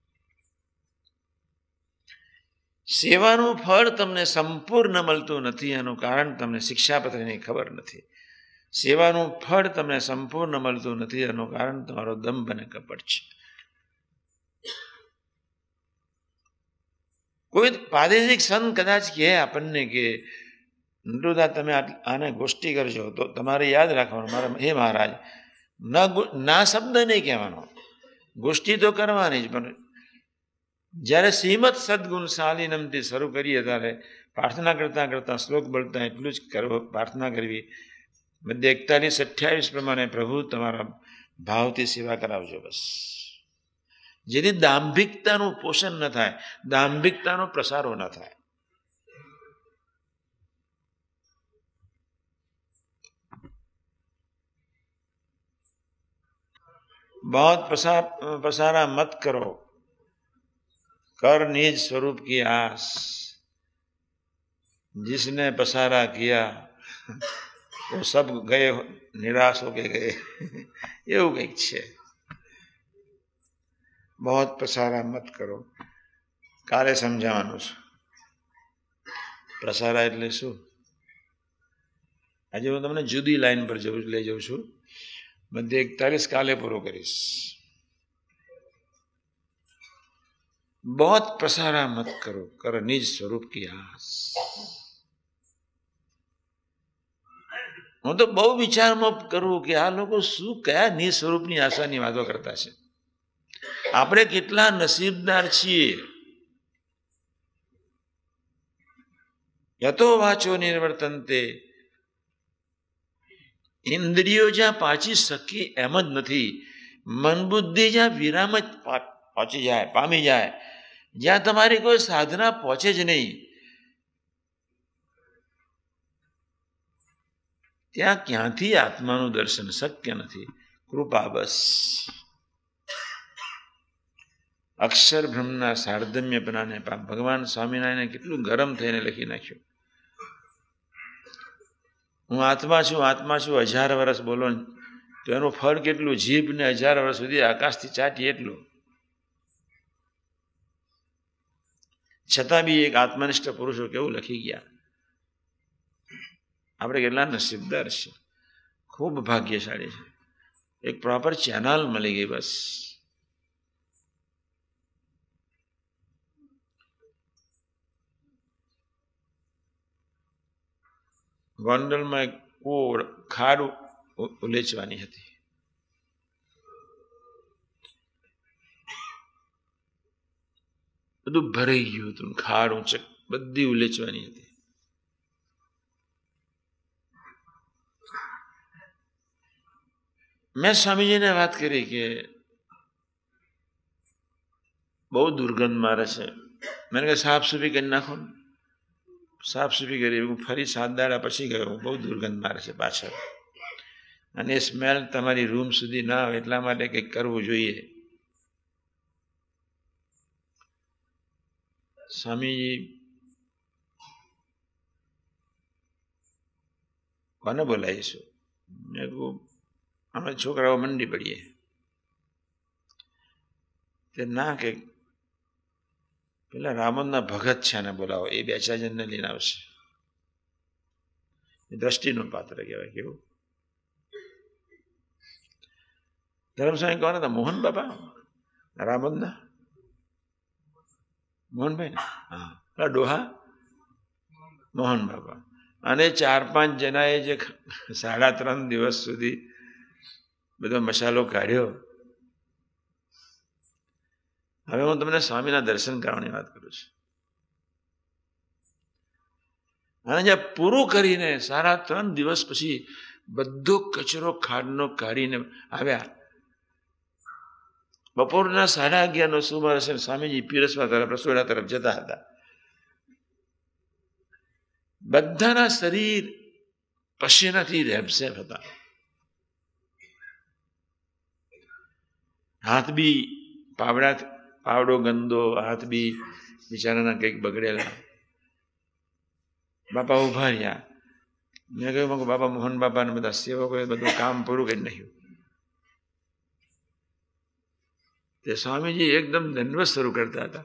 સેવાનું ફળ તમને સંપૂર્ણ મળતું નથી, એનું કારણ તમને શિક્ષાપત્રની ખબર નથી. સેવાનું ફળ તમને સંપૂર્ણ મળતું નથી, એનું કારણ તમારો દંભ અને કપટ છે. કોઈ પ્રાદેશિક સંત કદાચ કહે આપણને કે નટુદા તમે આને ગોષ્ઠી કરજો, તો તમારે યાદ રાખવાનું, મારા હે મહારાજ, ના શબ્દ નહીં કહેવાનો, ગોષ્ઠી તો કરવાની જ. પણ જ્યારે શ્રીમદ સદગુણ શાલિનમથી શરૂ કરીએ ત્યારે પ્રાર્થના કરતા કરતા શ્લોક બોલતા એટલું જ પ્રાર્થના કરવી. મધ્ય 41-28 પ્રમાણે પ્રભુ તમારા ભાવથી સેવા કરાવજો બસ. જેથી દાંભિકતાનું પોષણ ન થાય, દાંભિકતાનો પ્રસારો ન થાય. बहुत पसारा मत करो, कर निज स्वरूप की आस, जिसने पसारा किया वो सब गए निराश होके गए. એવું કંઈક છે. बहुत पसारा मत करो. કાલે સમજાવવાનું છે પ્રસારા એટલે શું. આજે હું તમને જુદી લાઈન પર લઈ જાઉં છું. મધ્ય 41 કાલે પૂરો કરીશ. बहुत प्रसारा मत करो, कर निज स्वरूप की आस. હું તો બહુ વિચારમાં કરું કે આ લોકો શું કયા નિજ સ્વરૂપની આશાની વાતો કરતા છે. આપણે કેટલા નસીબદાર છીએ. યતો વાચો નિર્વર્તન્તે. ઇન્દ્રિયો જ્યાં પાછી શકી એમ જ નથી. મન બુદ્ધિ જ્યાં વિરામ જ પહોંચી જાય, પામી જાય, જ્યાં તમારી કોઈ સાધના પહોંચે જ નહીં, ત્યાં ક્યાંથી આત્માનું દર્શન શક્ય નથી. કૃપા બસ. અક્ષર બ્રહ્મના સાર્ધમ્યપનાને ભગવાન સ્વામિનારાયણે કેટલું ગરમ થઈને લખી નાખ્યું. હું આત્મા છું, આત્મા છું 1000 વર્ષ બોલો તો એનું ફળ કેટલું? જીભને 1000 વર્ષ સુધી આકાશથી ચાટી એટલું. છતાં બી એક આત્મનિષ્ઠ પુરુષો કેવું લખી ગયા. આપણે કેટલા નસીબદાર છે, ખૂબ ભાગ્યશાળી છે. એક પ્રોપર ચેનલ મળી ગઈ બસ. ગોંડલમાં એક ખાડ ઉલેચવાની હતી. બધું ભરાઈ ગયું હતું, ખાડ ઊંચક બધી ઉલેચવાની હતી. મેં સ્વામીજીને વાત કરી કે બહુ દુર્ગંધ મારે છે. મેં કહે સાફ સૂફી કરી નાખો ને. સાફ સૂફી કરી. હું ફરી 7 દાડા પછી ગયો. બહુ દુર્ગંધ મારે છે પાછળ, અને એ સ્મેલ તમારી રૂમ સુધી ના આવે એટલા માટે કંઈક કરવું જોઈએ. સ્વામીજી કોને બોલાવીશું? મેં કહું અમે છોકરાઓ મંડી પડીએ. તે ના કે પેલા રામોદના ભગત છે એને બોલાવો, એ 2-4 જણને લઈને આવશે. એ દ્રષ્ટિનું પાત્ર કહેવાય. કેવું ધર્મસ્વામી કોણ હતા? મોહન બાપા રામોદના. મોહનભાઈ ને? હા, પેલા ડોહા મોહન બાપા. અને 4-5 જણાએ જે 3.5 દિવસ સુધી બધો મસાલો કાઢ્યો. હવે હું તમને સ્વામીના દર્શન કરવાની વાત કરું છું. અને જ્યાં પૂરું કરીને 3.5 દિવસ પછી બધો કચરો ખાડનો કાઢીને આવ્યા. બપોરના 11:30 સુમારે સ્વામીજી પીરસવા તરફ, રસોડા તરફ જતા હતા. બધાના શરીર પસીનાથી રેબઝેબ હતા. હાથ બી પાવડો ગંદો, હાથ બી બિચારાના કંઈક બગડેલા. બાપા ઉભા રહ્યા. મેં કહ્યું બાપા મોહન બાપાને બધા સેવકોએ બધું કામ પૂરું કરી નાખ્યું. તે સ્વામીજી એકદમ દંડવત શરૂ કરતા હતા.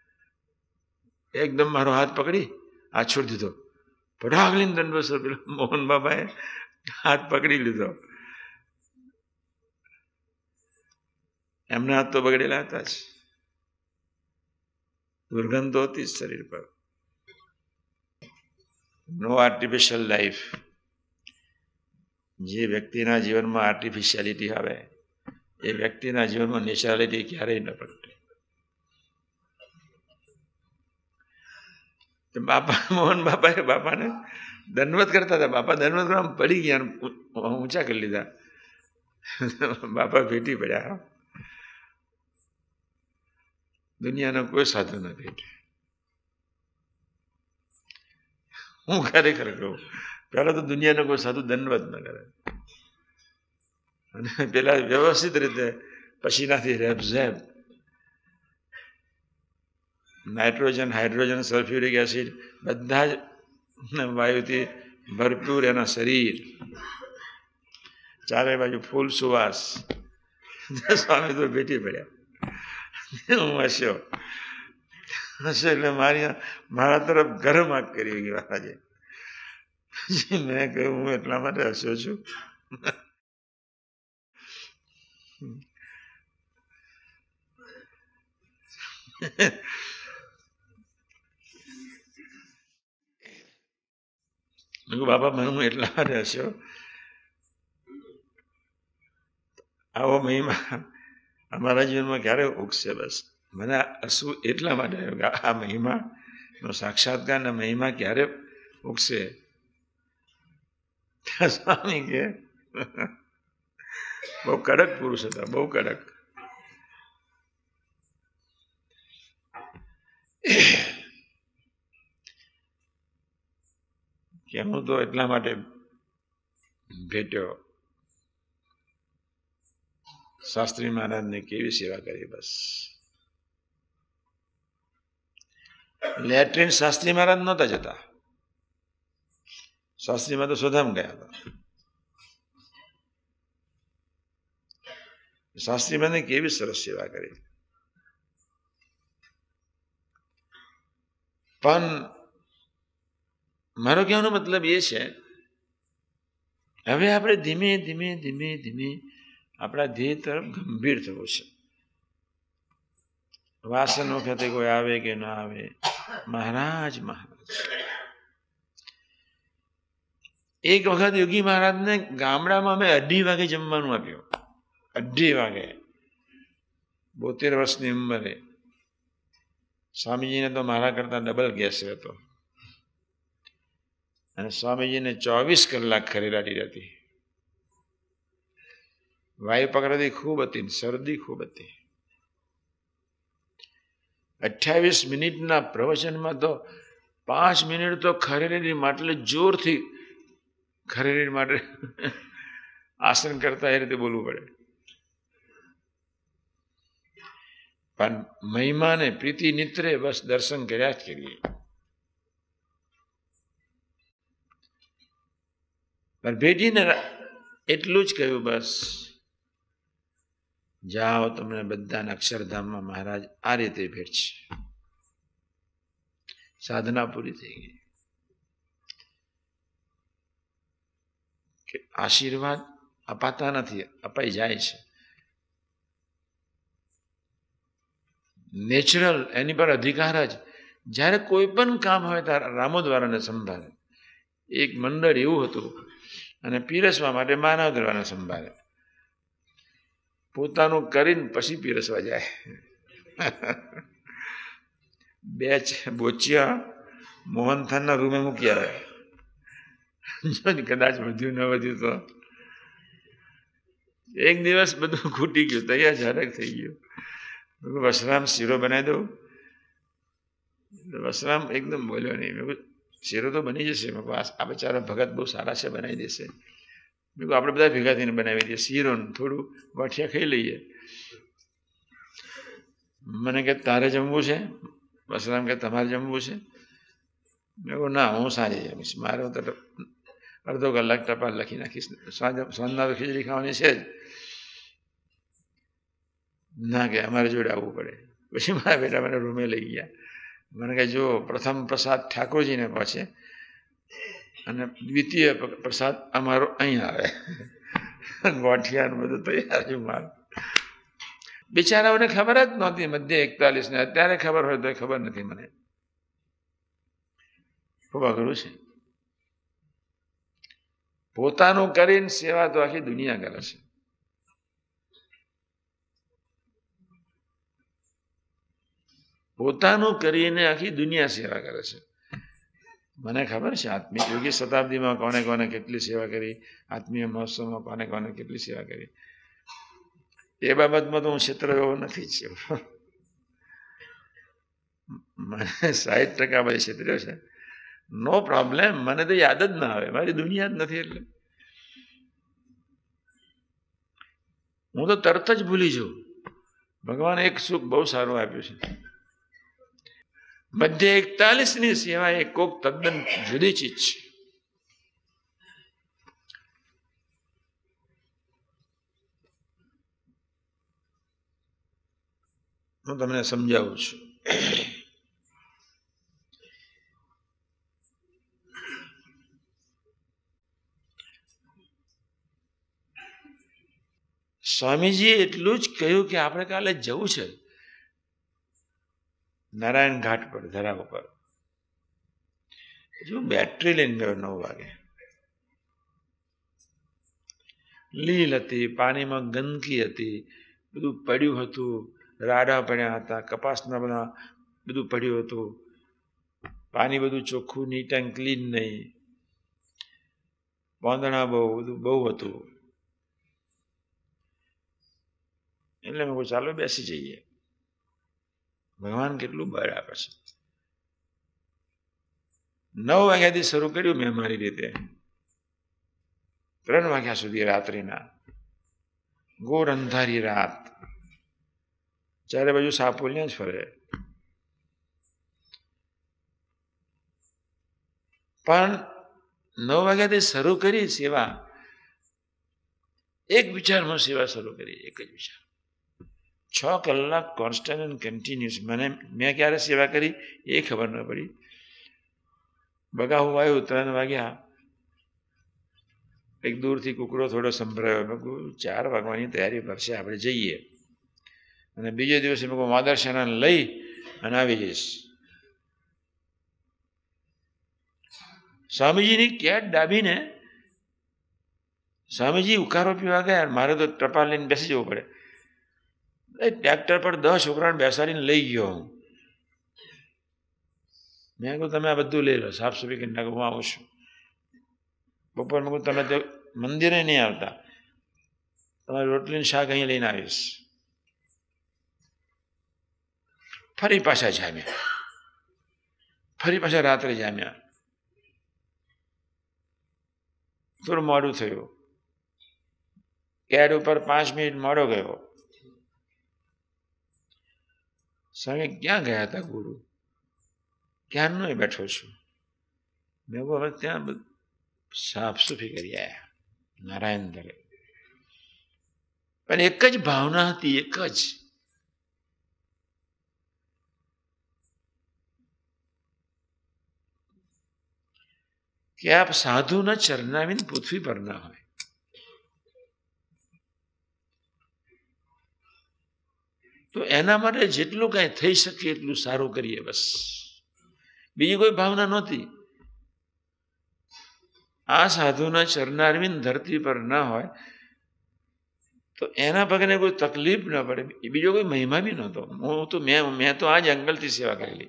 એકદમ મારો હાથ પકડી હાથ છોડી દીધો. પડાગલીને દંડવત શરૂ. પેલા મોહન બાપાએ હાથ પકડી લીધો. એમના હાથ તો બગડેલા હતા જ. દુર્ગંધ તો હતી જ શરીર પર. No artificial life. જે વ્યક્તિના જીવનમાં આર્ટિફિશિયાલિટી આવે એ વ્યક્તિના જીવનમાં નેચરાલિટી ક્યારેય ન પ્રગટે. બાપા મોહન બાપાએ બાપાને દંડવત કરતા હતા. બાપા દંડવત કરવા પડી ગયા, ઊંચા કરી લીધા. બાપા ભેટી પડ્યા. દુનિયાનો કોઈ સાધુ ન ભેટે. હું ખરેખર કહું, પેલા તો દુનિયાનો કોઈ સાધુ દંડવત ન કરે. અને પેલા વ્યવસ્થિત રીતે પસીનાથી રેબઝેબ, નાઇટ્રોજન, હાઇડ્રોજન, સલ્ફ્યુરિક એસિડ બધા જ વાયુથી ભરપૂર એના શરીર, ચારે બાજુ ફૂલ સુવાસ. સ્વામી તો ભેટી પડ્યા. હું હસ્યો એટલે મારા તરફ ગરમ આંખ કરી ગયો આજે. મેં કહ્યું હું એટલા માટે હસ્યો છું બાપા મને હું એટલા માટે હસ્યો, આવો મહિમા અમારા જીવનમાં ક્યારે ઉગશે? બસ મને હસવું એટલા માટે આવ્યું કે આ મહિમાનો સાક્ષાત્કાર, મહિમા ક્યારે ઉગશે? સ્વામી કે બહુ કડક પુરુષ હતા, બહુ કડક. કે હું તો એટલા માટે ભેટ્યો. શાસ્ત્રી મહારાજને કેવી સેવા કરી. બસ લેટ્રિન શાસ્ત્રી મહારાજ નહોતા જતા. શાસ્ત્રીમાં તો સોધામ ગયા હતા. શાસ્ત્રી મહારાજને કેવી સરસ સેવા કરી. પણ મારો કહેવાનો મતલબ એ છે, હવે આપણે ધીમે ધીમે ધીમે ધીમે આપણા ધ્યેય તરફ ગંભીર થવું છે. વાસન વખતે કોઈ આવે કે ના આવે, મહારાજ મહારાજ. એક વખત યોગી મહારાજને ગામડામાં અમે 2:30 વાગે જમવાનું આપ્યું. 2:30 વાગે 72 વર્ષની ઉંમરે. સ્વામીજીને તો મારા કરતાં ડબલ ગેસ હતો અને સ્વામીજીને 24 કલાક ખરેરાટી હતી. વાયુ પકડતી ખૂબ હતી, શરદી ખૂબ હતી. 28 મિનિટના પ્રવચનમાં તો 5 મિનિટ તો ખરેરાટી માટે જોરથી ખરેરાટી માટે આસન કરતા એ રીતે બોલવું પડે. પણ મહિમાને પ્રીતિ નિત્રે બસ દર્શન કર્યા જ કરીએ. પણ ભેટીને એટલું જ કહ્યું, બસ જાઓ, તમને બધાને અક્ષરધામમાં મહારાજ આ રીતે ભેટ છે. સાધના પૂરી થઈ ગઈ. કે આશીર્વાદ અપાતા નથી, અપાઈ જાય છે. નેચરલ, એની પર અધિકાર જ. જ્યારે કોઈ પણ કામ હોય ત્યારે રામોદ્વારાને સંભાળે. એક મંડળ એવું હતું અને પીરસવા માટે માનવદ્વારાને સંભાળે. પોતાનું કરીને પછી પીરસવા જાય. 2 બોચિયા મોહનથાળના રૂમે મૂકી આવે. કદાચ વધ્યું ન વધ્યું તો એક દિવસ બધું ખૂટી ગયું, તૈયાર ઝાડક થઈ ગયું. વસરામ શીરો બનાવી દઉં. વસરામ એકદમ બોલ્યો નહીં. મેં કહ્યું શીરો તો બની જશે. મેં કહું આ બચારા ભગત બહુ સારા છે, બનાવી દેશે. મેં કહું આપણે બધા ભેગા થઈને બનાવી દઈએ શીરો, થોડું ગાંઠિયા ખાઈ લઈએ. મને કે તારે જમવું છે? વસરામ કે તમારે જમવું છે? મેં કહું ના, હું સાંજે જમીશ. મારે તો અડધો કલાક ટપાલ લખી નાખીશ. સાંજના તો ખીચડી ખાવાની છે જ. ના કે અમારે જોડે આવવું પડે. પછી મારા બેટા મને રૂમે લઈ ગયા. મને કહે જો પ્રથમ પ્રસાદ ઠાકોરજીને પહોંચે અને દ્વિતીય પ્રસાદ અમારો અહીં આવે. ગોઠિયાનું બધું તૈયાર છે મારું. બિચારાઓને ખબર જ નહોતી મધ્ય 41 ને. અત્યારે ખબર હોય તો ખબર નથી મને. ખૂબ અઘરું છે. પોતાનું કરીને સેવા તો આખી દુનિયા કરે છે. પોતાનું કરીને આખી દુનિયા સેવા કરે છે. મને ખબર છે આત્મિક યોગી શતાબ્દીમાં કોને કોને કેટલી સેવા કરી, આત્મીય મહોત્સવમાં કોને કોને કેટલી સેવા કરી. એ બાબતમાં તો હું ક્ષેત્ર એવો નથી જ. મને 60% બધી ક્ષેત્રીઓ છે. No problem. મને તો યાદ જ ના આવે, મારી દુનિયા જ નથી. એટલે હું તો તરત જ ભૂલી જાઉં. ભગવાને એક સુખ બહુ સારું આપ્યું છે. મધ્ય 41ની સેવા એ કોક તદ્દન જુદી ચીજ છે. હું તમને સમજાવું છું. સ્વામીજીએ એટલું જ કહ્યું કે આપણે કાલે જવું છે નારાયણ ઘાટ પર, ધરા ઉપર. જો બેટરી લઈને ગયો 9 વાગે. લીલ હતી, પાણીમાં ગંદકી હતી, બધું પડ્યું હતું, રાડા પડ્યા હતા, કપાસના બધા બધું પડ્યું હતું. પાણી બધું ચોખ્ખું, નીટ એન્ડ ક્લીન નહીં. પોંદણા બધું બહુ હતું. એટલે મેં કહું ચાલો બેસી જઈએ. ભગવાન કેટલું બળ આપે છે. 9 વાગ્યાથી શરૂ કર્યું મેં મારી રીતે. 3 વાગ્યા સુધી રાત્રિના. ઘોર અંધારી રાત. ચારે બાજુ સાપોલિયા જ ફરે. પણ 9 વાગ્યાથી શરૂ કરી સેવા. એક વિચારમાં સેવા શરૂ કરી. એક જ વિચાર. 6 કલાક કોન્સ્ટન્ટ એન્ડ કન્ટિન્યુઅસ. મેં ક્યારે સેવા કરી એ ખબર ન પડી. બગાવું આવ્યું 3 વાગ્યા. એક દૂરથી કુકડો થોડો સંભળાયો. મેં કહું 4 વાગવાની તૈયારી કરશે, આપણે જઈએ. અને બીજે દિવસે મેં કહું માદર્શના લઈ અને આવી જઈશ. સ્વામીજીની કેટ દાબીને સ્વામીજી ઉકારો પીવા ગયા. મારે તો ટપાલ લઈને બેસી જવું પડે. ટ્રેક્ટર પર 10 છોકરાને બેસાડીને લઈ ગયો હું. મેં કહું તમે આ બધું લઈ લો, સાફ સફાઈ કરી નાખો, હું આવું છું. બપોર મેં કહું તમે તો મંદિરે નહીં આવતા, તમારી રોટલીનું શાક અહીં લઈને આવીશ. ફરી પાછા જામ્યા, ફરી પાછા રાત્રે જામ્યા. થોડું મોડું થયું, કેડ ઉપર 5 મિનિટ મોડો ગયો. સ્વામી ક્યાં ગયા હતા ગુરુ? ક્યારનો એ બેઠો છું. મેં કહું હવે ત્યાં સાફ સફાઈ કરી આવ્યા નારાયણ ધરે. પણ એક જ ભાવના હતી, એક જ, કે આપ સાધુના ચરણાવીન પૃથ્વી પર ના હોય. તો એના માટે જેટલું કાંઈ થઈ શકે એટલું સારું કરીએ બસ, બીજી કોઈ ભાવના નહોતી. આ સાધુના ચરણારવિંદ ધરતી પર ના હોય તો એના પગને કોઈ તકલીફ ન પડે, બીજો કોઈ મહિમા બી નહોતો. મેં તો આ જ એંગલથી સેવા કરેલી.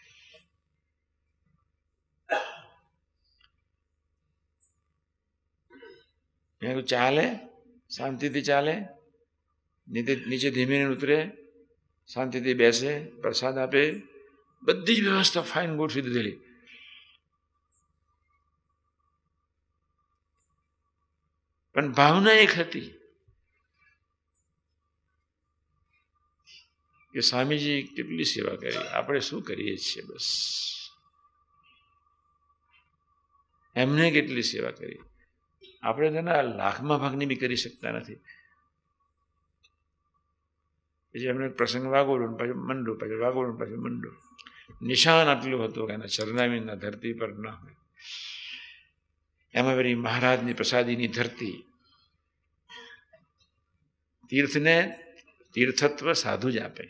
મેં કહ્યું ચાલે, શાંતિથી ચાલે, નીચે ધીમે ઉતરે, શાંતિથી બેસે, પ્રસાદ આપે, બધી જ વ્યવસ્થા ફાઇન ગોઠવી દીધેલી. પણ ભાવના એક હતી કે સ્વામીજી કેટલી સેવા કરી, આપણે શું કરીએ છીએ બસ. એમને કેટલી સેવા કરી, આપણે તેના લાખમાં ભાગની બી કરી શકતા નથી. પછી એમને પ્રસંગ વાગોડું, પછી મંડું, પછી વાગોડું, પછી મંડું. નિશાન આટલું હતું કે એના ચરણાવીના ધરતી પર ના હોય. એમાં વળી મહારાજની પ્રસાદીની ધરતી. તીર્થને તીર્થત્વ સાધુ જ આપે.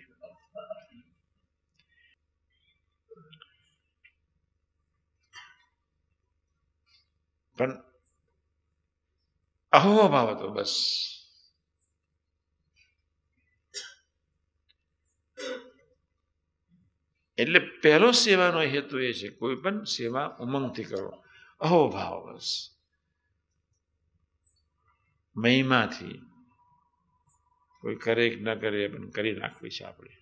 પણ અહોભાવ હતો બસ. એટલે પહેલો સેવાનો હેતુ એ છે કોઈ પણ સેવા ઉમંગથી કરો, અહોભાવ બસ, મહિમાથી. કોઈ કરે કે ન કરે પણ કરી નાખવી છે આપણે.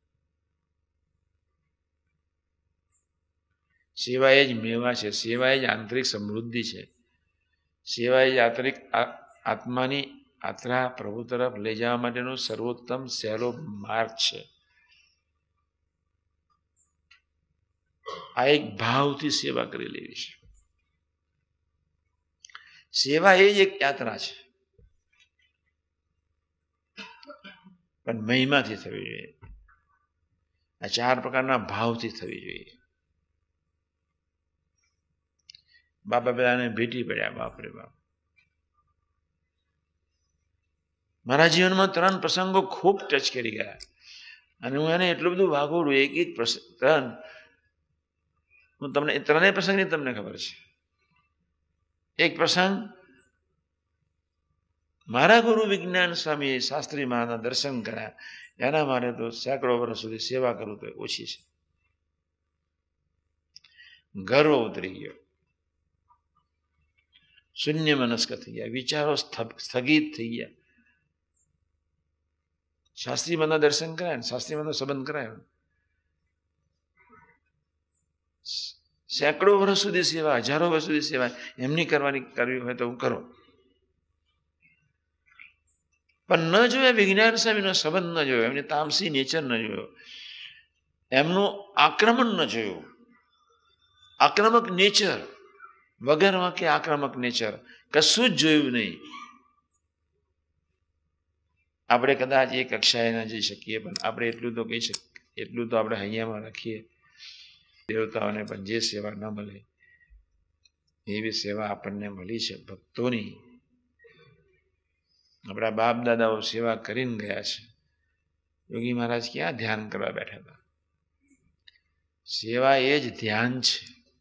સેવા એ જ મેવા છે, સેવા એ જ આંતરિક સમૃદ્ધિ છે, સેવા એ જ આંતરિક આત્માની આત્રા પ્રભુ તરફ લઈ જવા માટેનો સર્વોત્તમ સહેલો માર્ગ છે. આ એક ભાવથી સેવા કરી લેવી છે. સેવા એ જ એક યાત્રા છે, પણ મહિમાથી થવી જોઈએ. આ 4 પ્રકારના ભાવથી થવી જોઈએ. બાપા બધાને ભેટી પડ્યા, બાપરે બાપ. મારા જીવનમાં 3 પ્રસંગો ખૂબ ટચ કરી ગયા અને હું એને એટલું બધું વાગોડું. એક પ્રસંગ 3, હું તમને 3 પ્રસંગની તમને ખબર છે. એક પ્રસંગ, મારા ગુરુ વિજ્ઞાન સ્વામીએ શાસ્ત્રી મહારાજના દર્શન કર્યા. એના માટે તો સેંકડો વર્ષ સુધી સેવા કરું તો ઓછી છે. ગર્વ ઉતરી ગયો, શૂન્ય મનસ્ક થઈ ગયા, વિચારો સ્થગિત થઈ ગયા. શાસ્ત્રી મહારાજના દર્શન કરાય ને શાસ્ત્રી મહારાજનો સંબંધ કરાયો. સેંકડો વર્ષ સુધી સેવા, હજારો વર્ષ સુધી સેવા એમની કરવી હોય તો હું કરો. પણ ન જોયા વિજ્ઞાન સ્વામીનો સંબંધ ન જોયો, એમની તામસી નેચર ન જોયો, એમનું આક્રમણ ન જોયું. આક્રમક નેચર વગર વાંકે આક્રમક નેચર કશું જ જોયું નહીં. આપણે કદાચ એ કક્ષાએ ન જઈ શકીએ પણ આપણે એટલું તો કહી શકીએ, એટલું તો આપણે હૈયામાં રાખીએ. દેવતાઓને પણ જે સેવા ન મળે એવી સેવા આપણને મળી છે ભક્તોની. આપણા બાપ દાદાઓ સેવા કરીને ગયા છે. યોગી મહારાજ ક્યાં ધ્યાન કરવા બેઠા હતા? સેવા એ જ ધ્યાન છે,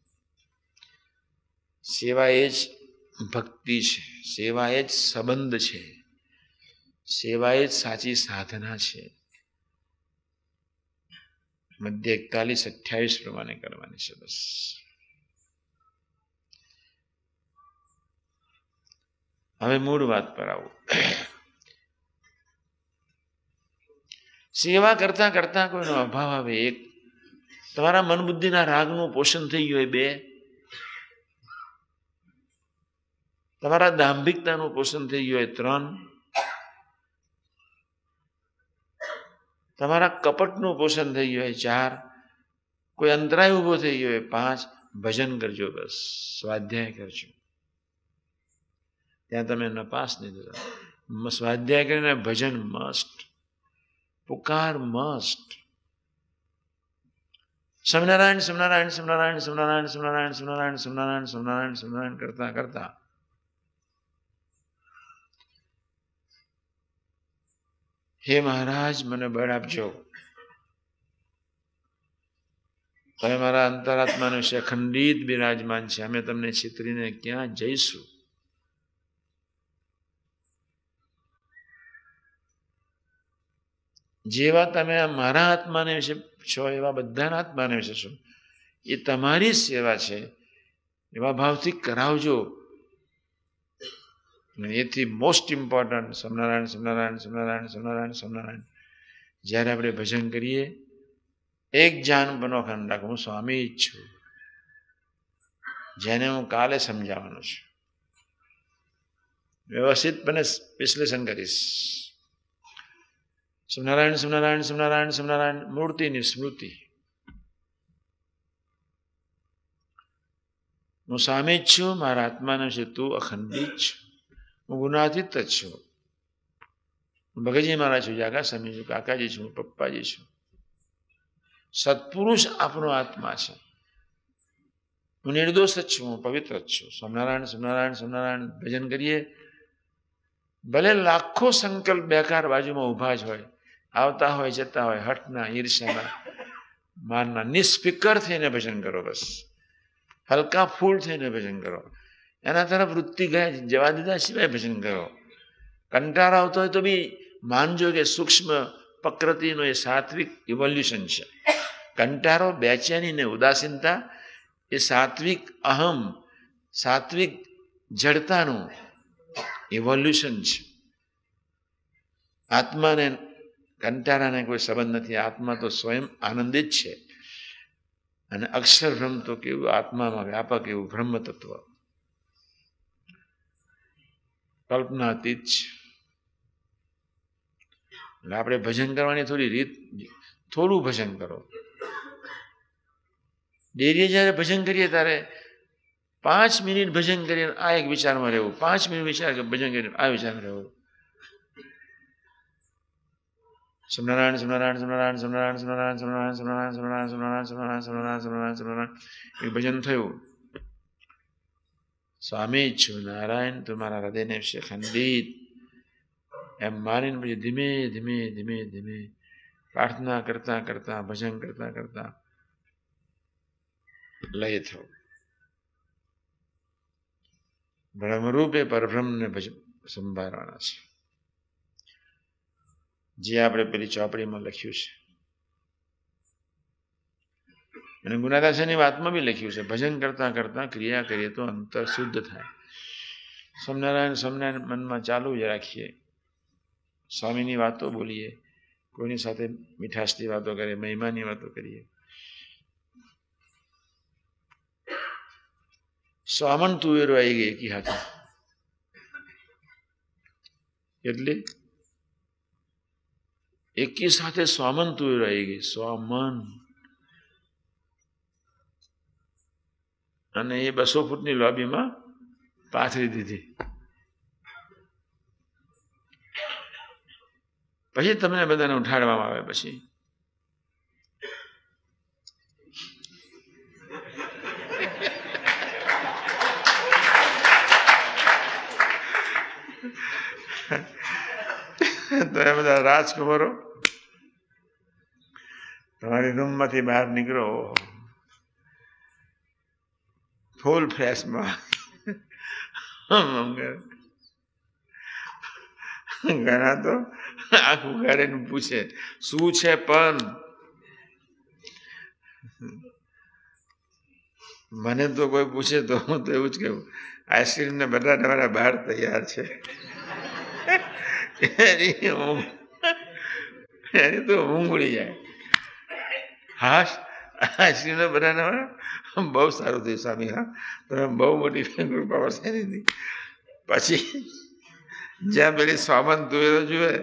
સેવા એ જ ભક્તિ છે, સેવા એ જ સંબંધ છે, સેવા એ જ સાચી સાધના છે. મધ્ય 41-28 પ્રમાણે કરવાની છે. બસ હવે મૂળ વાત પર આવું. સેવા કરતા કરતા કોઈનો અભાવ આવે, એક તમારા મન બુદ્ધિના રાગનું પોષણ થઈ ગયું હોય, બે તમારા દાંભિકતાનું પોષણ થઈ ગયું હોય, ત્રણ તમારા કપટનું પોષણ થઈ ગયું હોય, ચાર કોઈ અંતરાય ઉભો થઈ ગયો હોય, પાંચ ભજન કરજો. બસ સ્વાધ્યાય કરજો. ત્યાં તમે નપાસ નહીં થતા. સ્વાધ્યાય કરીને ભજન મસ્ટ, પુકાર મસ્ટ. સ્વામિનારાયણ સ્વામિનારાયણ સ્વામિનારાયણ સ્વામિનારાયણ સ્વામિનારાયણ સ્વામિનારાયણ સ્વામિનારાયણ સ્વામિનારાયણ સ્વામિનારાયણ કરતા કરતા હે મહારાજ મને બળ આપજો. તમે મારા અંતરાત્માનો વિશે અખંડિત બિરાજમાન છે. અમે તમને છેતરીને ક્યાં જઈશું? જેવા તમે મારા આત્માને વિશે છો એવા બધાના આત્માને વિશે છો. એ તમારી સેવા છે. એવા ભાવથી કરાવજો. એથી મોસ્ટ ઇમ્પોર્ટન્ટ સ્વામિનારાયણ સ્વામિનારાયણ સ્વામિનારાયણ સ્વામિનારાયણ સ્વામિનારાયણ. જ્યારે આપણે ભજન કરીએ એક જાન બનો અખંડ રાખો. હું સ્વામી જ છું, જેને હું કાલે સમજાવવાનો છું. વ્યવસ્થિતપણે વિશ્લેષણ કરીશ. સ્વામિનારાયણ સ્વામિનારાયણ સ્વામિનારાયણ સ્વામિનારાયણ મૂર્તિની સ્મૃતિ. હું સ્વામી જ છું. મારા આત્માનો છે તું અખંડિત છું. હું ગુનાતીત જ છું. ભગતજી મહારાજ છું, જાગા સ્વામી છું, કાકાજી છું, પપ્પાજી છું. સત્પુરુષ આપણો આત્મા છે. હું નિર્દોષ જ છું, હું પવિત્ર જ છું. સ્વામિનારાયણ સ્વામિનારાયણ સ્વામિનારાયણ ભજન કરીએ. ભલે લાખો સંકલ્પ બેકાર બાજુમાં ઊભા જ હોય, આવતા હોય જતા હોય, હઠના ઈર્ષ્યાના મારના, નિષ્ફિકર થઈને ભજન કરો. બસ હલકા ફૂલ થઈને ભજન કરો. એના તરફ વૃત્તિ જવા દીધા સિવાય ભજન કરો. કંટાળો આવતો હોય તો બી માનજો કે સૂક્ષ્મ પ્રકૃતિનો એ સાત્વિક ઇવોલ્યુશન છે. કંટાળો, બેચેની ને ઉદાસીનતા એ સાત્વિક અહમ, સાત્વિક જડતાનું ઇવોલ્યુશન છે. આત્માને કંટાળાને કોઈ સંબંધ નથી. આત્મા તો સ્વયં આનંદિત છે. અને અક્ષર બ્રહ્મ તો કેવું આત્મામાં વ્યાપક એવું બ્રહ્મ તત્વ કલ્પનાતીત છે. એટલે આપણે ભજન કરવાની થોડી રીત, થોડું ભજન કરો. ડેરીએ જ્યારે ભજન કરીએ ત્યારે 5 મિનિટ ભજન કરીને આ એક વિચારમાં રહેવું, 5 મિનિટ ભજન કરીને આ વિચારમાં રહેવું. સ્વામિનારાયણ સ્વામિનારાયણ સ્વામિનારાયણ સ્વામિનારાયણ સ્વામિનારાયણ સ્વામિનારાયણ સ્વામિનારાયણ સ્વામિનારાયણ સ્વામિનારાયણ સ્વામિનારાયણ સ્વામિનારાયણ સ્વામિનારાયણ એક ભજન થયું. સ્વામી જ છું, નારાયણ તું મારા હૃદયને વિશે ખંડિત એમ માનીને પછી ધીમે ધીમે ધીમે ધીમે પ્રાર્થના કરતા કરતા ભજન કરતા કરતા લય થવું. બ્રહ્મરૂપે પરબ્રહ્મને સંભાળવાના છે. જે આપણે પેલી ચોપડીમાં લખ્યું છે અને ગુણાદાસની વાતમાં બી લખ્યું છે, ભજન કરતા કરતા ક્રિયા કરીએ તો અંતર શુદ્ધ થાય. સ્વામિનારાયણ સ્વામિનારાયણ મનમાં ચાલુ જ રાખીએ. સ્વામીની વાતો બોલીએ, કોઈની સાથે મીઠાશથી વાતો કરીએ, મહિમાની વાતો કરીએ. સ્વામન તુવેરો આવી ગઈ એકી હાથે. એટલે એકી સાથે સ્વામન તુવેરો આવી ગઈ. સ્વામન. અને એ 200 ફૂટની લોબીમાં પાથરી દીધી. પછી તમને બધાને ઉઠાડવામાં આવે. પછી તો એ બધા રાજકુમારો તમારી રૂમમાંથી બહાર નીકળો ફૂલ ફ્રેશમાં. ઘણા તો આંખ ઉગાડીને પૂછે શું છે પણ મને તો કોઈ પૂછે તો હું તો એવું જ કહું, આઈસ્ક્રીમ ને બટાટા વાળા બહાર તૈયાર છે. એની તો ઊંઘ ઉડી જાય. હા, આઈસ્ક્રીમ ને બટાટા વાળા બહુ સારું થયું સ્વામી. હા, તમે બહુ મોટી કૃપા વરસાઈ દીધી. પછી જ્યાં પેલી સ્વામન તુવેરો જુએ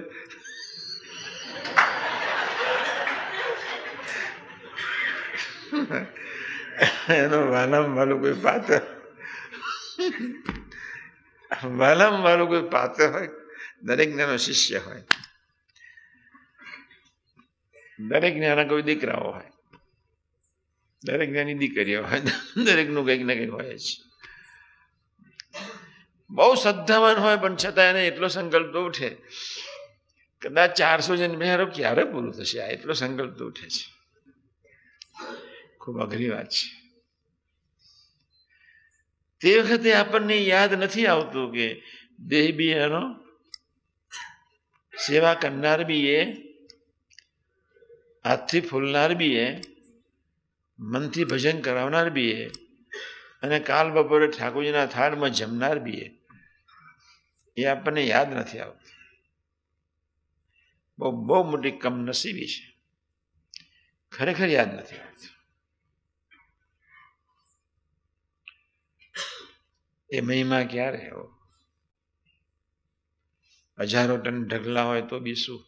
એનો વાલમ વાલું કોઈ પાત્ર, વાલમ વાલું કોઈ પાત્ર હોય, દરેક જ્ઞાનો શિષ્ય હોય, દરેક જ્ઞાના કોઈ દીકરાઓ હોય, દરેક જ્ઞાની દીકરીઓ હોય, દરેકનું કંઈક ને કંઈક હોય જ. બહુ શ્રદ્ધાવાન હોય પણ છતાં એને એટલો સંકલ્પ તો ઉઠે, કદાચ 400 જણ મેહારો ક્યારે પૂરું થશે, આ એટલો સંકલ્પ તો ઉઠે છે. ખૂબ અઘરી વાત છે. તે વખતે આપણને યાદ નથી આવતું કે દેહ બી એનો, સેવા કરનાર બી એ, હાથથી ફૂલનાર બી એ, મનથી ભજન કરાવનાર બી એ, અને કાલ બપોરે ઠાકોરજીના થાળમાં જમનાર બી એ આપણને યાદ નથી આવતું. બહુ બહુ મોટી કમનસીબી છે. ખરેખર યાદ નથી આવતું. એ મહિમા ક્યારે હો? 1000 ટન ઢગલા હોય તો બી શું?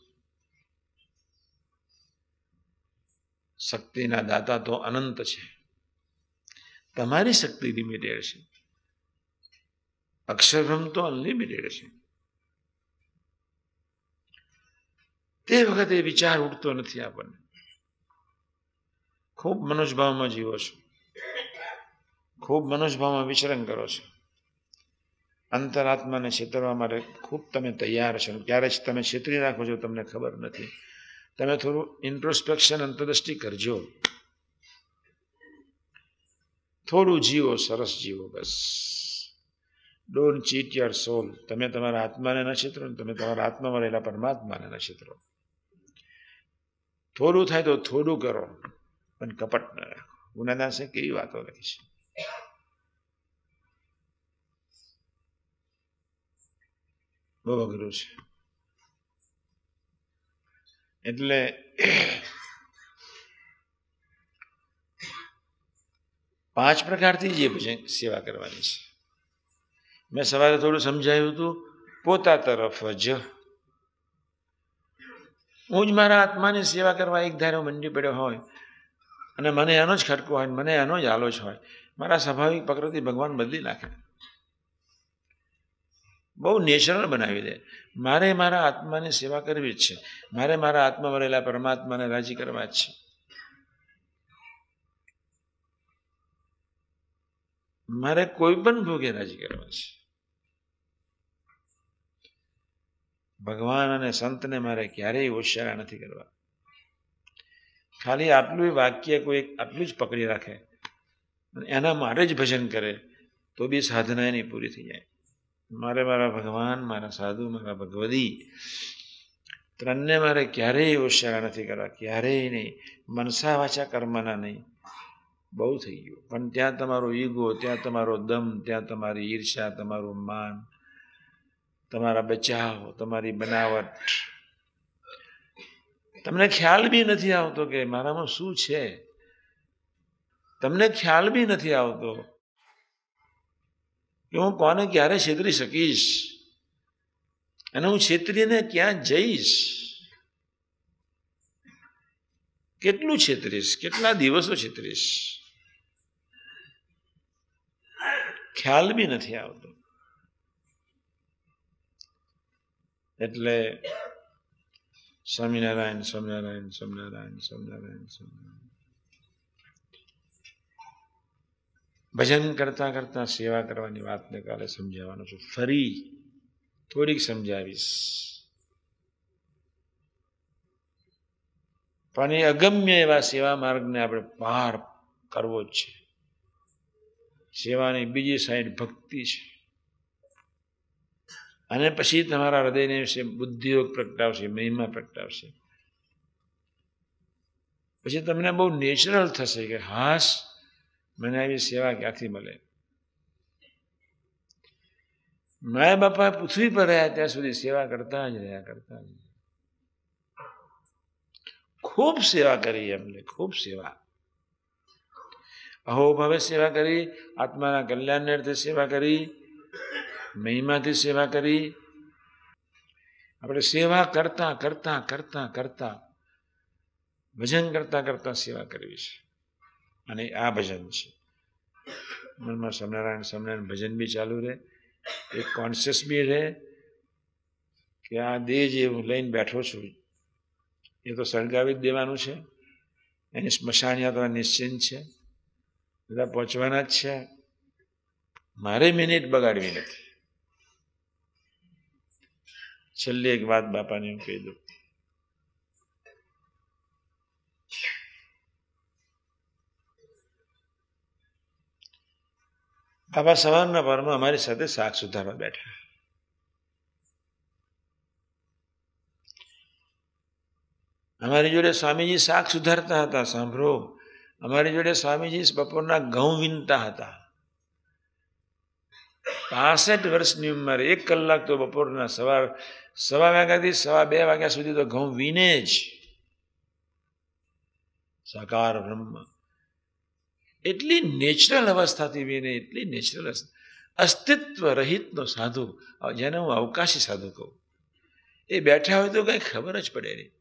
શક્તિના દાતા તો અનંત છે. તમારી શક્તિ લિમિટેડ છે. અક્ષરબ્રહ્મ તો અનલિમિટેડ છે. તે વખતે વિચાર ઉઠતો નથી આપણને. ખૂબ મનુષ્યભાવમાં જીવો છો, ખૂબ મનુષ્યભાવમાં વિચરણ કરો છો. અંતરાત્માને છેતરવા માટે ખૂબ તમે તૈયાર છો. ક્યારે તમે છેતરી રાખો છો તમને ખબર નથી. તમે થોડું ઇન્ટ્રોસ્પેક્શન, અંતરદ્રષ્ટિ કરજો. થોડું જીવો, સરસ જીવો, બસ. Don't cheat your soul. તમે તમારા આત્માને ન છેતરો, તમે તમારા આત્મામાં રહેલા પરમાત્માને ન છેતરો. થોડું થાય તો થોડું કરો, પણ કપટ ન રાખો. ગુનાદાસે કેવી વાતો લખી છે. બહુ અઘરું છે. એટલે 5 પ્રકારથી જે ભજન સેવા કરવાની છે. મેં સવારે થોડું સમજાયું હતું. પોતા તરફ જ હું જ મારા આત્માની સેવા કરવા એક ધારો મંડી પડ્યો હોય અને મને એનો જ ખટકો હોય, મને એનો જ આલોચ હોય, મારા સ્વાભાવિક પ્રકૃતિ ભગવાન બદલી નાખે. બહુ નેચરલ બનાવી દે. મારે મારા આત્માની સેવા કરવી જ છે. મારે મારા આત્મામાં રહેલા પરમાત્માને રાજી કરવા જ છે. મારે કોઈ પણ ભોગે રાજી કરવા છે. ભગવાન અને સંતને મારે ક્યારેય ઓછારા નથી કરવા. ખાલી આટલું વાક્ય કોઈ આટલું જ પકડી રાખે, એના માટે જ ભજન કરે તો બી સાધના એની પૂરી થઈ જાય. મારે મારા ભગવાન, મારા સાધુ, મારા ભગવદી ત્રણને મારે ક્યારેય ઓછારા નથી કરવા, ક્યારેય નહીં. મનસા વાચા કર્મના નહીં. બહુ થઈ ગયું. પણ ત્યાં તમારો ઈગો, ત્યાં તમારો દમ, ત્યાં તમારી ઈર્ષા, તમારું માન, તમારા બચાવ, તમારી બનાવટ, તમને ખ્યાલ બી નથી આવતો કે મારામાં શું છે. તમને ખ્યાલ બી નથી આવતો કે હું કોને ક્યારે છેતરી શકીશ અને હું છેતરીને ક્યાં જઈશ. કેટલું છેતરીશ, કેટલા દિવસો છેતરીશ, ખ્યાલ બી નથી આવતો. એટલે સ્વામિનારાયણ, સ્વામિનારાયણ, સ્વામિનારાયણ, સ્વામિનારાયણ, સ્વામિનારાયણ. ભજન કરતા કરતા સેવા કરવાની વાતને કાલે સમજાવવાનો છું. ફરી થોડીક સમજાવીશ. પણ એ અગમ્ય એવા સેવા માર્ગને આપણે પાર કરવો જ છે. સેવાની બીજી સાઈડ ભક્તિ છે. અને પછી તમારા હૃદયને વિશે બુદ્ધિયોગ પ્રગટાવશે, મહિમા પ્રગટાવશે. પછી તમને બહુ નેચરલ થશે કે હાશ, મને આવી સેવા ક્યાંથી મળે. માય બાપા પૃથ્વી પર રહ્યા ત્યાં સુધી સેવા કરતા જ રહ્યા. ખૂબ સેવા કરી એમને, ખૂબ સેવા. અહોભાવે સેવા કરી, આત્માના કલ્યાણને અર્થે સેવા કરી, મહિમાથી સેવા કરી. આપણે સેવા કરતા કરતા કરતા કરતા ભજન કરતા કરતા સેવા કરવી છે. અને આ ભજન છે. મનમાં સ્વામિનારાયણ ભજન બી ચાલુ રહે, એક કોન્શિયસ બી રહે કે આ દેહ જે હું લઈને બેઠો છું એ તો સળગાવી જ દેવાનું છે. એની સ્મશાનિયા તો નિશ્ચિંત છે, બધા પહોંચવાના જ છે. મારે મિનિટ બગાડવી નથી. છેલ્લી એક વાત બાપાને હું કહી દઉં. બાપા સવારના પરમાં અમારી સાથે શાક સુધારવા બેઠા. અમારી જોડે સ્વામીજી શાક સુધારતા હતા. સાંભળો, અમારી જોડે સ્વામીજી બપોરના ઘઉં વીણતા હતા. 65 વર્ષની ઉંમરે 1 કલાક તો બપોરના સવા વાગ્યાથી 2:15 વાગ્યા સુધી તો ઘઉં વીને જ. સાકાર બ્રહ્મ એટલી નેચરલ અવસ્થાથી વીને, એટલી નેચરલ અસ્તિત્વ રહિતનો સાધુ, જેને હું અવકાશી સાધુ કહું. એ બેઠા હોય તો કઈ ખબર જ પડે નહીં.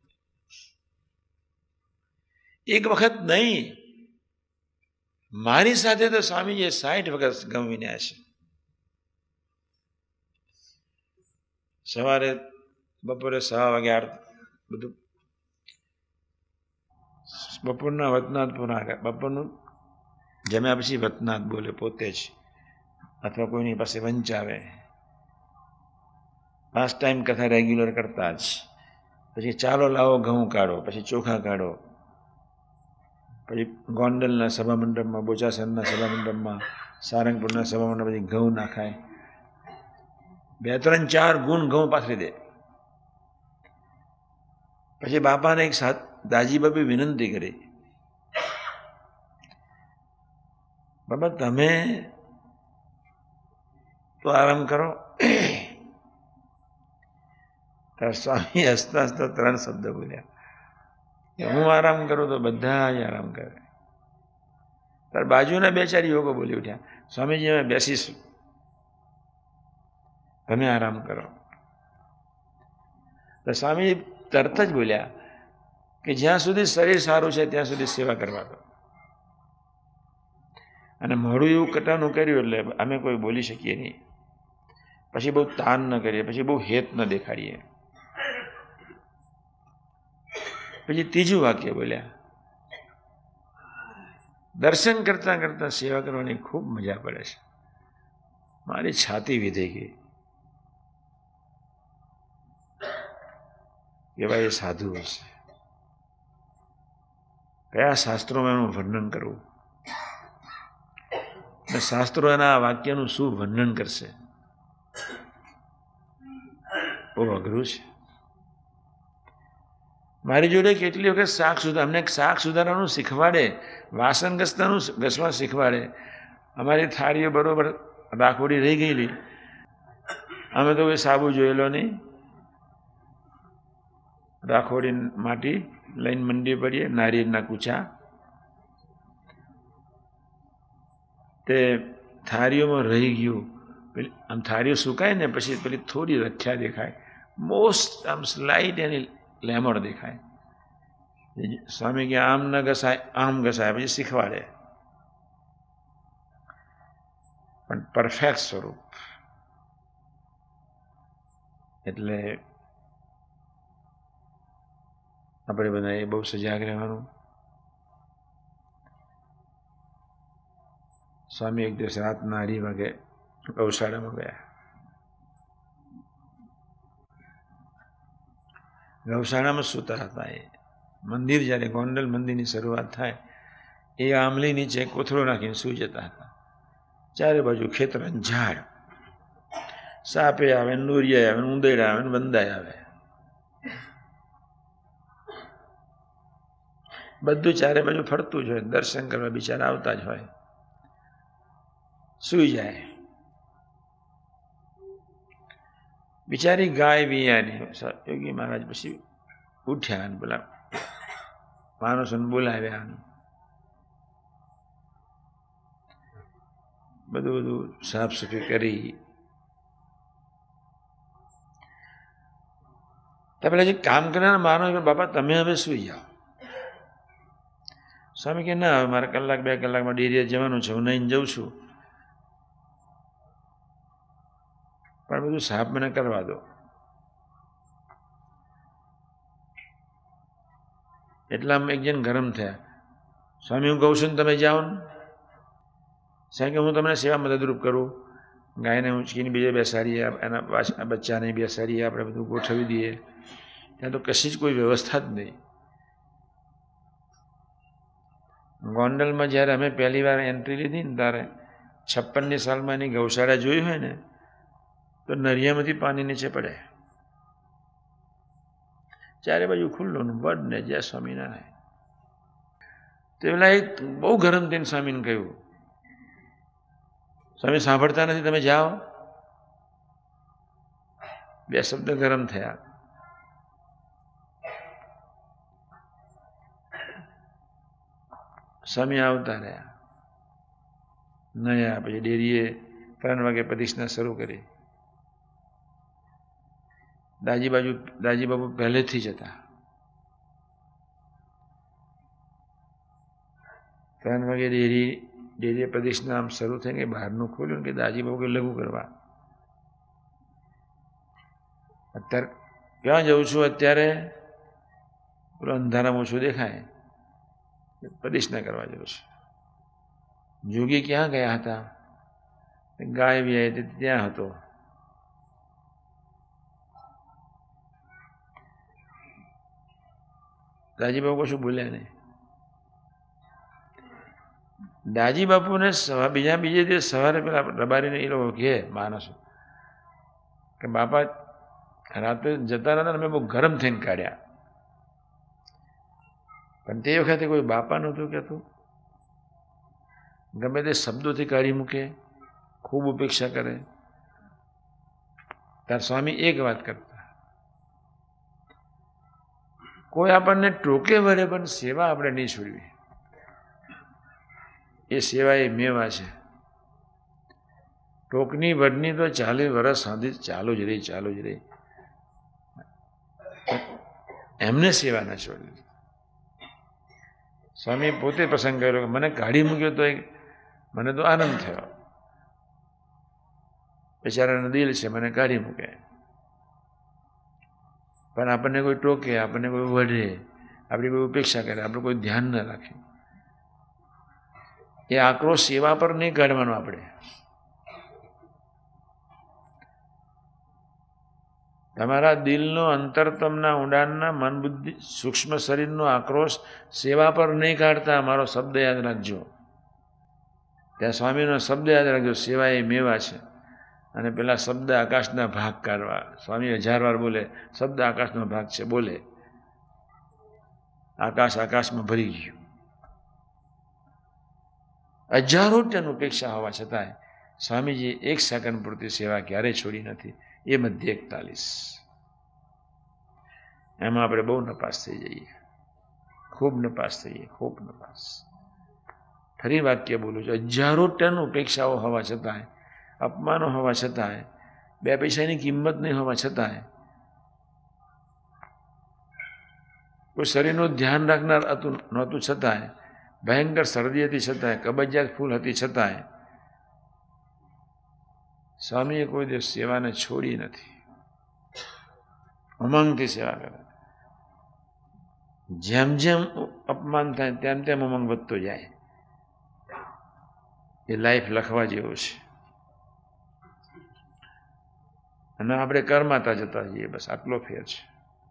એક વખત નહીં, મારી સાથે તો સ્વામીજીએ 60 વખત ઘઉં વીણ્યા છે. સવારે બપોરે 6 વાગ્યા બધું બપોરના વતનાથ બપોરનું જમ્યા પછી વતનાથ બોલે પોતે જ, અથવા કોઈની પાસે વંચાવે. 5 ટાઈમ કથા રેગ્યુલર કરતા જ. પછી ચાલો લાવો ઘઉં કાઢો, પછી ચોખા કાઢો, પછી ગોંડલના સભામંડપમાં, બોચાસરના સભામંડપમાં, સારંગપુરના સભામંડપ પછી ઘઉં નાખાય. 2, 3, 4 ગુણ ઘઉં પાથરી દે. પછી બાપાને એક દાજી બાપી વિનંતી કરી, બાબા તમે તો આરામ કરો. તાર સ્વામી હસતા હસતા 3 શબ્દ બોલ્યા કે હું આરામ કરું તો બધા જ આરામ કરે. તાર બાજુના 2-4 યુવકો બોલી ઉઠ્યા, સ્વામીજી અમે બેસીશું, તમે આરામ કરો. તો સ્વામી તરત જ બોલ્યા કે જ્યાં સુધી શરીર સારું છે ત્યાં સુધી સેવા કરવા દો. અને મોડું એવું કટાનું કર્યું એટલે અમે કોઈ બોલી શકીએ નહીં. પછી બહુ તાન ન કરીએ, પછી બહુ હેત ન દેખાડીએ. પછી 3જું વાક્ય બોલ્યા, દર્શન કરતા કરતા સેવા કરવાની ખૂબ મજા પડે છે. મારી છાતી વિધાઈ ગઈ કે ભાઈ એ સાધુ હશે. કયા શાસ્ત્રોમાં એનું વર્ણન કરવું, અને શાસ્ત્રો એના આ વાક્યનું શું વર્ણન કરશે, બહુ અઘરું છે. મારી જોડે કેટલી વખત અમને શાક સુધારવાનું શીખવાડે, વાસણ ઘસવા શીખવાડે. અમારી થાળીઓ બરોબર રાખોડી રહી ગયેલી, અમે તો કોઈ સાબુ જોયેલો નહીં. રાખોડી માટી લઈને મંડી પડીએ, નારિયેળના કૂચા તે થાળીઓમાં રહી ગયું. પેલી આમ થાળીઓ સુકાય ને પછી પેલી થોડી રખ્યા દેખાય, મોસ્ટ આમ સ્લાઇટ એની લેમડ દેખાય. સ્વામી કે આમ ન ઘસાય, આમ ઘસાય. પછી શીખવાડે, પણ પરફેક્ટ સ્વરૂપ. એટલે આપણે બધા એ બહુ સજાગ રહેવાનું. સ્વામી એક દિવસ રાતના 2:30 વાગે ગૌશાળામાં ગયા. ગૌશાળામાં સૂતા હતા. એ મંદિર જ્યારે ગોંડલ મંદિરની શરૂઆત થાય એ આંબલી નીચે કોથળો નાખીને સૂઈ જતા હતા. ચારે બાજુ ખેતર ઝાડ, સાપે આવે, નોરિયા આવે, ઉંદેડા આવે, વંદાય આવે. બધું ચારે બાજુ ફરતું જ હોય, દર્શન કરવા બિચારા આવતા જ હોય, સૂઈ જાય. બિચારી ગાય વિયાની. યોગી મહારાજ પછી ઉઠ્યા અને પેલા માણસોને બોલાવ્યા, બધું સાફ સફાઈ કરી. પેલા જે કામ કરનારા માણસ, બાપા તમે હવે સુઈ જાઓ. સ્વામી કે ના, હવે મારે કલાક 2 કલાકમાં ડેરીએ જવાનું છે, હું નહીં જઉં છું, પણ બધું સાફ મને કરવા દો. એટલામાં એક જણ ગરમ થયા. સ્વામી હું કહું છું ને તમે જાઓ ને. સાહેબ કે હું તમને સેવા મદદરૂપ કરું, ગાયને ઉંચકીને બીજે બેસાડીએ, એના બચ્ચાને બેસાડીએ, આપણે બધું ગોઠવી દઈએ. ત્યાં તો કશી જ કોઈ વ્યવસ્થા જ નહીં. ગોંડલમાં જ્યારે અમે પહેલી વાર એન્ટ્રી લીધી ને ત્યારે 56ની સાલમાં એની ગૌશાળા જોઈ હોય ને તો નરિયામાંથી પાણી નીચે પડે. ચારે બાજુ ખુલ્લું ને વડ ને જય સ્વામિનારાયણ. તો પેલા એક બહુ ગરમ થઈને સ્વામીને કહ્યું, સ્વામી સાંભળતા નથી, તમે જાઓ. 2 શબ્દ ગરમ થયા. સ્વામી આવતા રહ્યા. નયા પછી ડેરીએ 3 વાગે પ્રદક્ષિણા શરૂ કરી. દાજી બાપુ પહેલેથી જ હતા. 3 વાગે ડેરીએ પ્રદક્ષિણા આમ શરૂ થઈ ગઈ. બહારનું ખોલ્યું કે દાજી બાપુ કે લઘુ કરવા. અત્યારે ક્યાં જઉં છું? અત્યારે પેલો અંધારામાં ઓછું દેખાય, પ્રદક્ષિણા કરવા જવું છે. જોગી ક્યાં ગયા હતા? ગાય વ્યાય ત્યાં હતો. દાજી બાપુ કશું બોલ્યા નહીં. દાજી બાપુને બીજે દિવસ સવારે પેલા રબારીને એ લોકો કહે માણસો કે બાપા રાત્રે જતા હતા ને અમે બહુ ગરમ થઈને કાઢ્યા. પણ તે વખતે કોઈ બાપા નહોતું કહેતું. ગમે તે શબ્દોથી કાઢી મૂકે, ખૂબ ઉપેક્ષા કરે. તાર સ્વામી એક વાત કરતા, કોઈ આપણને ટોકે વળે પણ સેવા આપણે નહીં છોડવી. એ સેવા એ મેવા છે. ટોકની વડની તો 40 વર્ષ સુધી ચાલુ જ રહી. એમને સેવા ના છોડવી. સ્વામી પોતે પ્રસંગ કર્યો કે મને કાઢી મૂક્યો તો મને તો આનંદ થયો. બિચારાનું દિલ છે, મને કાઢી મૂકે. પણ આપણને કોઈ ટોકે, આપણને કોઈ વઢે, આપણી કોઈ ઉપેક્ષા કરે, આપણે કોઈ ધ્યાન ન રાખે. એ આક્રોશ સેવા પર નહીં કાઢવાનો. આપણે તમારા દિલનો, અંતરતમના, ઊંડાણના, મન બુદ્ધિ સૂક્ષ્મ શરીરનો આક્રોશ સેવા પર નહીં કાઢતા. મારો શબ્દ યાદ રાખજો. ત્યાં સ્વામીનો શબ્દ યાદ રાખજો, સેવા એ મેવા છે. અને પેલા શબ્દ આકાશના ભાગ કાઢવા. સ્વામી 1000 વાર બોલે શબ્દ આકાશનો ભાગ છે, બોલે આકાશમાં ભરી ગયું. 1000 ટન ઉપેક્ષા હોવા છતાંય સ્વામીજી 1 સેકન્ડ પૂરતી સેવા ક્યારેય છોડી નથી. એ મધ્ય 41. એમાં આપણે બહુ નપાસ થઈ જઈએ, ખૂબ નપાસ થઈએ, ખૂબ નપાસ. ફરી વાક્ય બોલું છું, 1000 ટન ઉપેક્ષાઓ હોવા છતાંય, અપમાનો હોવા છતાંય, 2 પૈસાની કિંમત નહીં હોવા છતાંય, કોઈ શરીરનું ધ્યાન રાખનાર નહોતું છતાંય, ભયંકર શરદી હતી છતાંય, કબજિયાત ફૂલ હતી છતાંય સ્વામીએ કોઈ દિવસ સેવાને છોડી નથી. ઉમંગથી સેવા કરે. જેમ જેમ અપમાન થાય તેમ તેમ ઉમંગ વધતો જાય. એ લાઈફ લખવા જેવું છે. અને આપણે કરમાતા જતા જઈએ, બસ આટલો ફેર છે.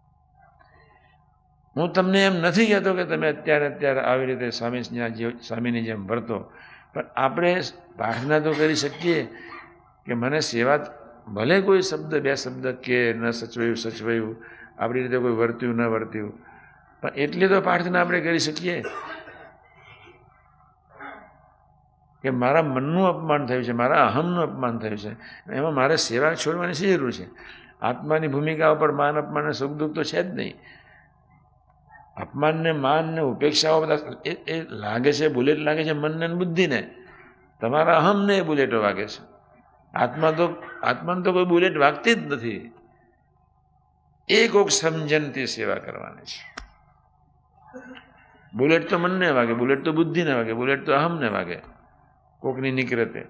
હું તમને એમ નથી કહેતો કે તમે અત્યારે આવી રીતે સ્વામીની જેમ વર્તો, પણ આપણે પ્રાર્થના તો કરી શકીએ કે મને સેવા, ભલે કોઈ શબ્દ 2 શબ્દ કે ન સચવાયું, આપણી રીતે કોઈ વર્ત્યું ન વર્ત્યું, પણ એટલી તો પ્રાર્થના આપણે કરી શકીએ કે મારા મનનું અપમાન થયું છે, મારા અહમનું અપમાન થયું છે, એમાં મારે સેવા છોડવાની શી જરૂર છે? આત્માની ભૂમિકા ઉપર માન અપમાન સુખ દુઃખ તો છે જ નહીં. અપમાનને માનને ઉપેક્ષાઓ બધા એ લાગે છે, બુલેટ લાગે છે મનને બુદ્ધિને. તમારા અહમને એ બુલેટો વાગે છે. આત્માને તો કોઈ બુલેટ વાગતી જ નથી. એ કોઈક સમજણથી સેવા કરવાની છે. બુલેટ તો મનને વાગે, બુલેટ તો બુદ્ધિને વાગે, બુલેટ તો અહમને વાગે કોકની નિકૃતે.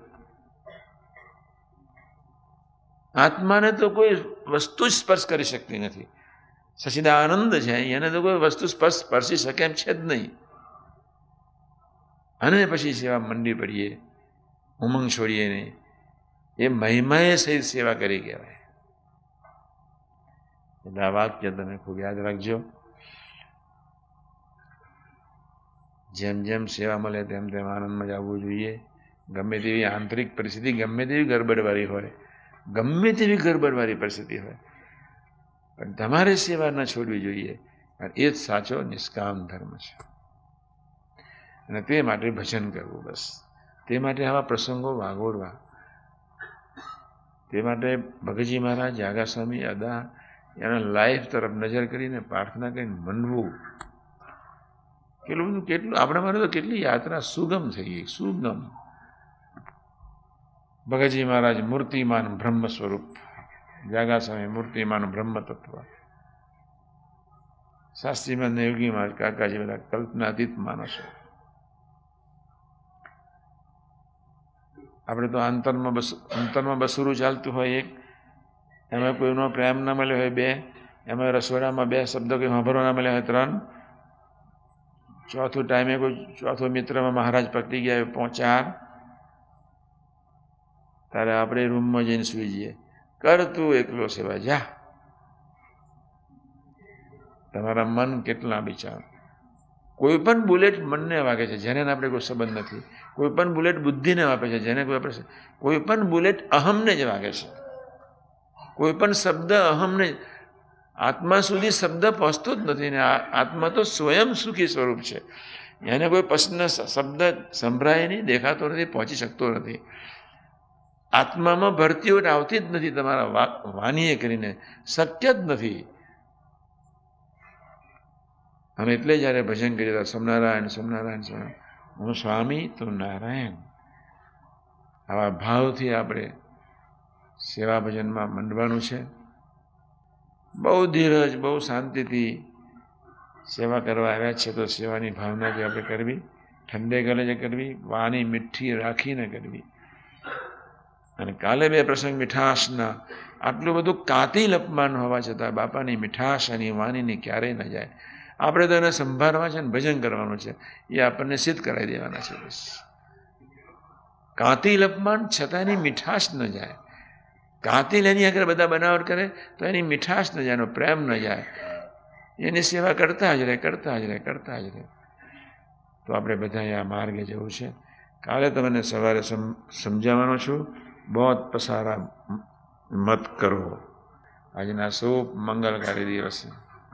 આત્માને તો કોઈ વસ્તુ સ્પર્શ કરી શકતી નથી. સચિદાનંદ છે, એને તો કોઈ વસ્તુ સ્પર્શી શકે એમ છે જ નહીં. અને પછી સેવા મંડી પડીએ, ઉમંગ છોડીએ નહીં. એ મહિમાએ સહિત સેવા કરી કહેવાય. એટલે આ વાક્ય તમે ખૂબ યાદ રાખજો. જેમ જેમ સેવા મળે તેમ તેમ આનંદમાં જવું જોઈએ. ગમે તેવી આંતરિક પરિસ્થિતિ, ગમે તેવી ગરબડવાળી હોય, ગમે તેવી ગરબડવાળી પરિસ્થિતિ હોય, પણ તમારે સેવા ન છોડવી જોઈએ. અને એ જ સાચો નિષ્કામ ધર્મ છે. અને તે માટે ભજન કરવું, બસ તે માટે આવા પ્રસંગો વાગોડવા. તે માટે ભગતજી મહારાજ, જાગા સ્વામી, અદા એના લાઈફ તરફ નજર કરીને પ્રાર્થના કરીને મનવું. કેટલું આપણા માટે તો કેટલી યાત્રા સુગમ થઈ ગઈ, સુગમ. ભગતજી મહારાજ મૂર્તિમાન બ્રહ્મ સ્વરૂપ, જાગા સ્વામી મૂર્તિમાન બ્રહ્મ તત્વ, શાસ્ત્રીમાં યોગી મહારાજ, કાકાજી બધા કલ્પનાતીત માણસો. આપણે તો અંતરમાં બસુરું ચાલતું હોય એક, એમાં કોઈનો પ્રેમ ના મળ્યો હોય 2, એમાં રસોડામાં 2 શબ્દો કંઈ સાંભળવા ના મળ્યા હોય 3, ચોથું ટાઈમે કોઈ ચોથો મિત્રમાં મહારાજ પકડી ગયા હોય 4, તારે આપણે રૂમમાં જઈને સુઈ જઈએ. કર તું એકલો સેવા, જા. તમારા મન કેટલા બિચાર. કોઈ પણ બુલેટ મનને વાગે છે જેને આપણે કોઈ સંબંધ નથી. કોઈ પણ બુલેટ બુદ્ધિને વાપે છે જેને કોઈ પણ બુલેટ અહમને જ વાગે છે. કોઈ પણ શબ્દ અહમને, આત્મા સુધી શબ્દ પહોંચતો જ નથી. ને આત્મા તો સ્વયં સુખી સ્વરૂપ છે. એને કોઈ પ્રશ્ન શબ્દ સંભળાય નહીં, દેખાતો નથી, પહોંચી શકતો નથી. આત્મામાં ભરતીઓ આવતી જ નથી તમારા વાણીએ કરીને, શક્ય જ નથી. અને એટલે જ્યારે ભજન કરીએ તો સ્વામિનારાયણ સ્વામિનારાયણ સ્વામિનારાયણ, હું સ્વામી તું નારાયણ, આવા ભાવથી આપણે સેવા ભજનમાં મંડવાનું છે. બહુ ધીરજ, બહુ શાંતિથી સેવા કરવા આવ્યા છે તો સેવાની ભાવનાથી આપણે કરવી, ઠંડે ગળે કરવી, વાણી મીઠી રાખીને કરવી. અને કાલે 2 પ્રસંગ મીઠાશના, આટલું બધું કાતિલ અપમાન હોવા છતાં બાપાની મીઠાશ અને વાણીની ક્યારેય ન જાય. આપણે તો એને સંભાળવા છે ને ભજન કરવાનું છે, એ આપણને સિદ્ધ કરાવી દેવાના છે. બસ કાતિલ અપમાન છતાં એની મીઠાશ ન જાય. કાતિલ એની આગળ બધા બનાવટ કરે તો એની મીઠાશ ન જાય, એનો પ્રેમ ન જાય. એની સેવા કરતા જ રહે, કરતા જ રહે, કરતા જ રહે. તો આપણે બધા આ માર્ગે જવું છે. કાલે તમને સવારે સમજાવવાનો છું. बहुत पसारा मत करो. આજના શુભ મંગલકારી દિવસે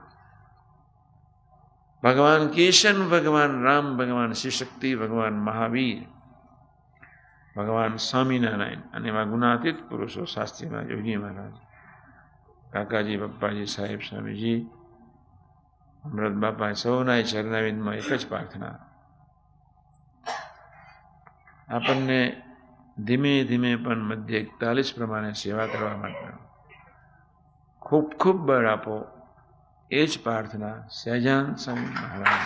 ભગવાન કેશન, ભગવાન રામ, ભગવાન શિવશક્તિ, ભગવાન મહાવીર, ભગવાન સ્વામિનારાયણ અને એવા ગુણાતીત પુરુષો, શાસ્ત્રીમાં યોગી મહારાજ, કાકાજી, પપ્પાજી, સાહેબ, સ્વામીજી, અમૃત બાપા, સૌના ચરણાવિંદમાં એક જ પ્રાર્થના, આપણને ધીમે ધીમે પણ મધ્ય 41 પ્રમાણે સેવા કરવા માટે ખૂબ ખૂબ બળ આપો. એ જ પ્રાર્થના સહજાન સ્વામી મહારાજ.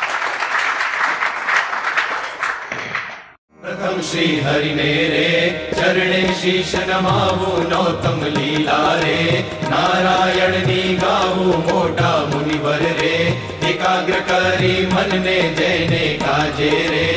प्रथम श्री हरि मेरे चरणे शीश नमावु नौतम लीला रे नारायण नी गावु मोटा मुनिवर रे एकाग्र करी मन ने जयने काजे रे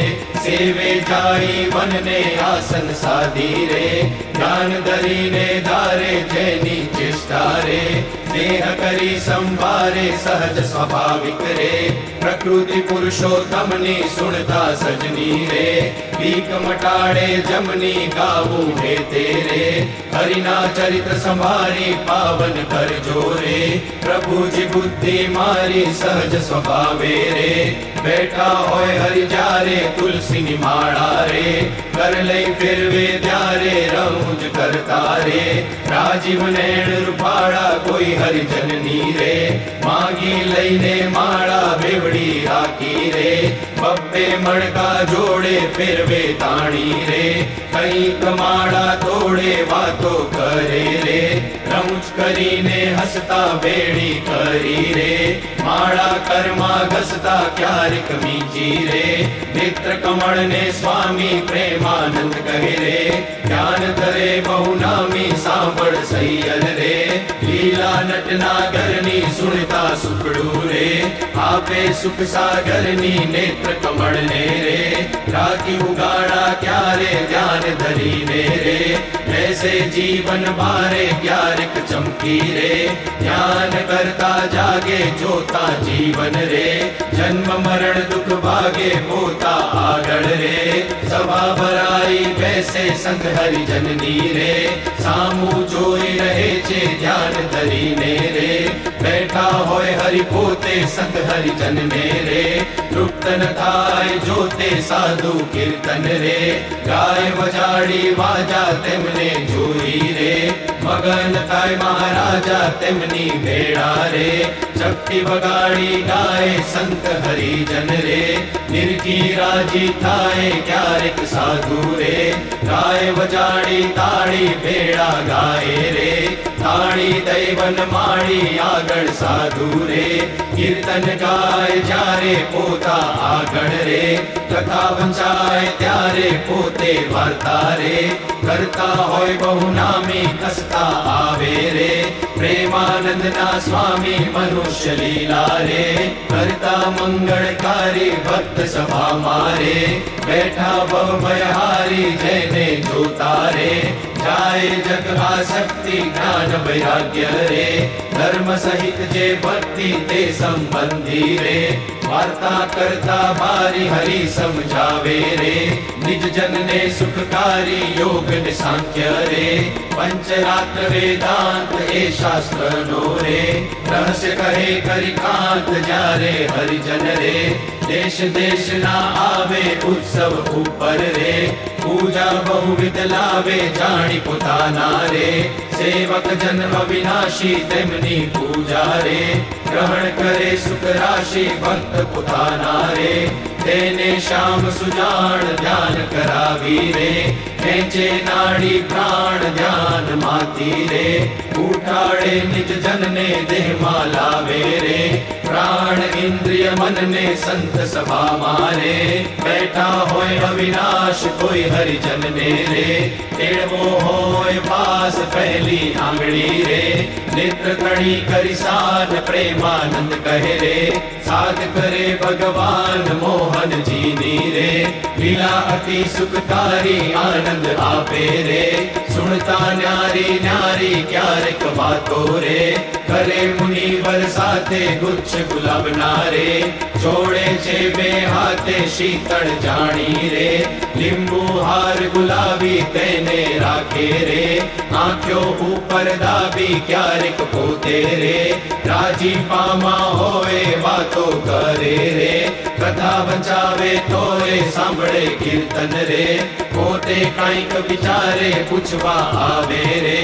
सेवे जाई वन ने आसन साधी रे ज्ञान धरी ने धारे जैनी चेष्टा रे देह करी संभारे सहज स्वाभाविक रे प्रकृति पुरुषोत्तमनी सुनता सजनी रे भीख मटाड़े जमनी गाऊ है तेरे हरिना चरित्र संभारी पावन कर जोरे प्रभु जी बुद्धि मारी सहज स्वभावे रे बैठा होए हरि जारे तुलसी निमाड़ा रे कर ले फिर वे द्यारे रमुज करता रे राजीव नैण रूपाड़ा कोई हरि जननी रे मांगी लईने माड़ा बेवड़ी राखी रे बब्बे मणका जोड़े फिर वे ताणी रे कहीं कमाड़ा तोड़े बातों करे रे रमुच करीने हंसता बेड़ी करी रे माड़ा कर्मा घसता क्यारिक मीची रे नेत्र कमल ने स्वामी प्रेमानंद कहे रे ज्ञान धरे बहु नामी सांभळ सैयल रे लीला नटना गरनी सुनता सुखड़ू रे आपे सुख सागरनी नेत्र कमल ने रे राखी उगाड़ा क्यारे ध्यान धरी ने रे ऐसे जीवन बारे क्यारिक चमकी रे ध्यान करता जागे जोता जीवन रे जन्म मरण दुख भागे पोता आगड़ रे सभा भराई वैसे संग हरि जननी रे सामू जोई रहे चे ध्यान धरी ने रे बैठा होए हरि पोते संग हरि जन ने रे तृप्तन थाय जोते साधु कीर्तन रे गाय बजाड़ी वाजा तेमने जोई रे मगन थाय महाराजा तेमनी भेड़ा रे चपटी बगाड़ी गाय संत हरि जन रे निर्की राजी थाए क्यारिक साधु रे गाय बजाड़ी ताड़ी भेड़ा गाए रे ताड़ी दैवन माड़ी आगड़ साधु रे कीर्तन गाय जारे पोता आगड़ रे कथा बचाए त्यारे पोते वार्ता रे करता होय बहु नामी कसता आवे रे प्रेमानंद ना स्वामी मनुष्य लीला रे करता मंगलकारी भक्त सभा मारे बैठा भव भयहारी जैने जोतारे जाए जग आसक्ति ज्ञान वैराग्य रे धर्म सहित जे भक्ति ते संबंधी रे वार्ता करता बारी हरि समझावे रे निज जन ने सुखकारी योग ने सांख्य रे पंचरात्र वेदांत ए शास्त्र नो रे रहस्य कहे करि कांत जारे हरि जन रे देश देश ना आवे उत्सव ऊपर रे पूजा बहुविध लावे जानी पुताना रे सेवक जन्म विनाशी तेमनी पूजा रे ग्रहण करे सुख राशि भक्त पुताना रे तेने श्याम सुजान ध्यान करावी रे खेचे नाड़ी प्राण ध्यान माती रे उठाड़े निज जन ने देह माला रे प्राण इंद्रिय मन ने संत सभा मारे बैठा होय अविनाश कोई हरि जन ने रे तेड़वो होय पास पहली आंगड़ी रे नेत्र कड़ी करिसान प्रेमानंद कहे रे साध करे भगवान मोहन जीनी रे लीला अति सुखकारी आनंद आपे रे सुनता न्यारी न्यारी क्यारिक बातो रे करे मुनि बरसाते गुच्छ गुलाब नारे जोड़े छे हाथे शीतल जानी रे लिंबू हार गुलाबी तेने राखे रे आंखों ऊपर दाबी क्यारिक पोते रे राजी पामा होए बातो करे रे कथा बचावे तोरे सांभळे कीर्तन रे पोते कांईक विचारे पूछवा आवे रे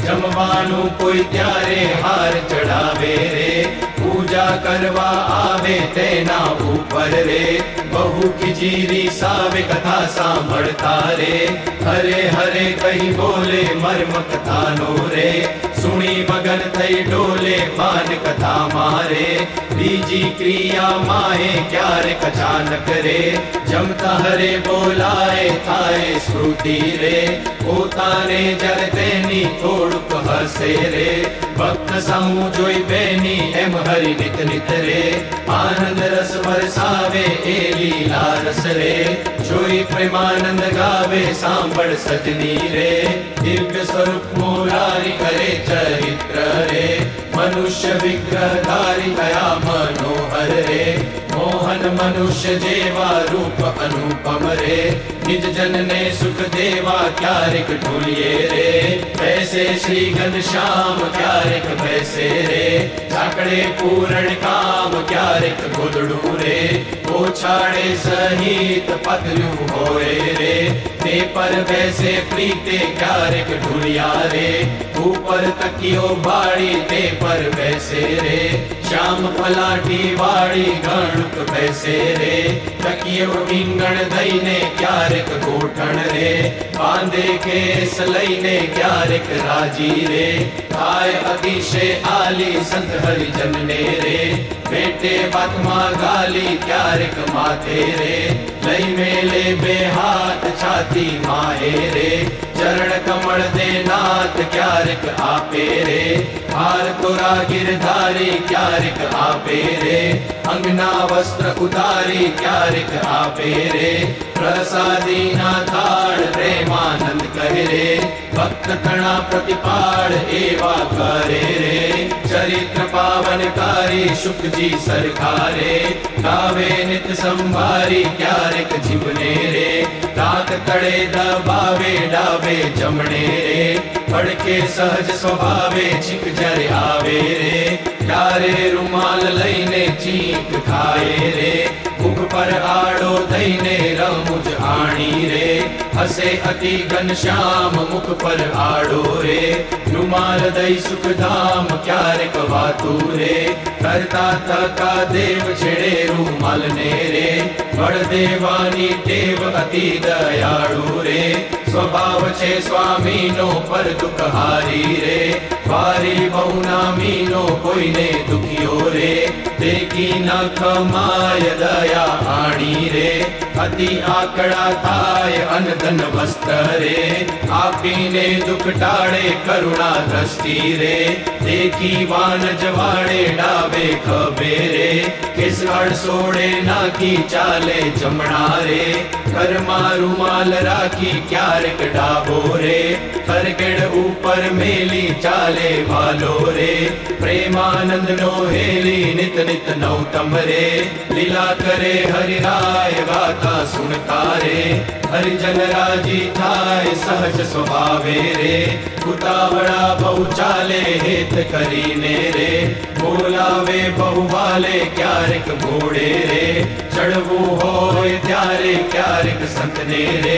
जमवानु कोई त्यारे हार चढ़ावे रे पूजा करवा आवे तेना ऊपर रे बहु खिजीरी सावे कथा सांभळता रे हरे हरे कही बोले मर्म कथा नो रे सुनी मगन थई डोले पान कथा मारे बीजी क्रिया माहे क्यारे अचानक रे जमता हरे बोलाए थाए स्मृति रे पोताने जरतेनी थोड़ुक हसे रे भक्त समूह जोई बेनी एम हरि नित नित रे आनंद रस बरसावे ए लीला रस रे जोई सोई प्रेमानंद गावे सांबड़ सजनी रे, दिव्य स्वरूप मुरारी करे चरित्र रे, मनुष्य विग्रह धारी गया मनोहर रे, मोहन मनुष्य जेवा रूप अनुपम रे, निज जन ने सुख देवा क्यारिक ढूलिए रे, वैसे श्री घनश्याम क्यारिक वैसे रे, चाकड़े पूर्ण काम क्यारिक गोदड़ू रे, वो छाड़े सहित पतलू होए रे, ते पर वैसे प्रीते क्यारिक ढूलिया रे, ऊपर तकियो बाड़ी ते पर वैसे रे, श्याम पलाटी वाड़ी गणुक वैसे रे, तकियो इंगण दईने क्यारिक गोठण रे, बांधे केस लईने क्यारिक राजी रे, आय अतिशय आली संत हरिजन ने रे, बेटे बातमा गाली क्यारिक माथे रे, लई मेले बेहाथ छाती माहे रे, चरण कमल दे नाथ क्यारिक आपे रे, हार तोरा गिरधारी क्यारिक आपे रे, अंगना वस्त्र उतारी क्यारिक आपे रे, प्रसादी ना थाड़ प्रेमानंद कहे रे, भक्त कणा प्रतिपाड़ एवा करे रे, चरित्र पावनकारी शुक जी सरकारे, गावे नित संभारी क्यारिक जीवने रे, दांत कड़े दबावे डावे जमणे रे, पड़के सहज स्वभावे छिक जर आवे रे, क्यारे रुमाल लईने चीक खाए रे, मुख पर आड़ो दईने रमुज आणी रे, हसे अति घनश्याम मुख पर आड़ो रे, रुमाल दई सुख धाम क्यारिक वातु रे, करता थका देव छेड़े रुमाल ने रे, बड़ देवानी देव अति दयाळु रे, स्वभाव छे स्वामी नो पर दुख हारी रे, वारी बहुना मीनो कोई ने दुखियो रे, देखी न कमाय दया आणी रे, अति आकड़ा थाय अनधन वस्त्र रे, आपीने दुख टाड़े करुणा दृष्टि रे, देखी वान जवाड़े डावे खबे रे, किस अड़ सोड़े नाकी चाले जमणा रे, कर्मा रुमाल राखी क्यारिक डाबो रे, करगड़ ऊपर मेली चाले वालो रे, प्रेमानंद नो हेली नित नित नौतम रे, लीला करे हरि राय गाथा सुनता रे, हरिजन राजी थाय सहज स्वभावे रे, उतावड़ा बहु चाले हेत करीने रे, बोलावे बहु वाले क्यारिक घोड़े रे, चढ़वू होय त्यारे क्यारिक संतने रे,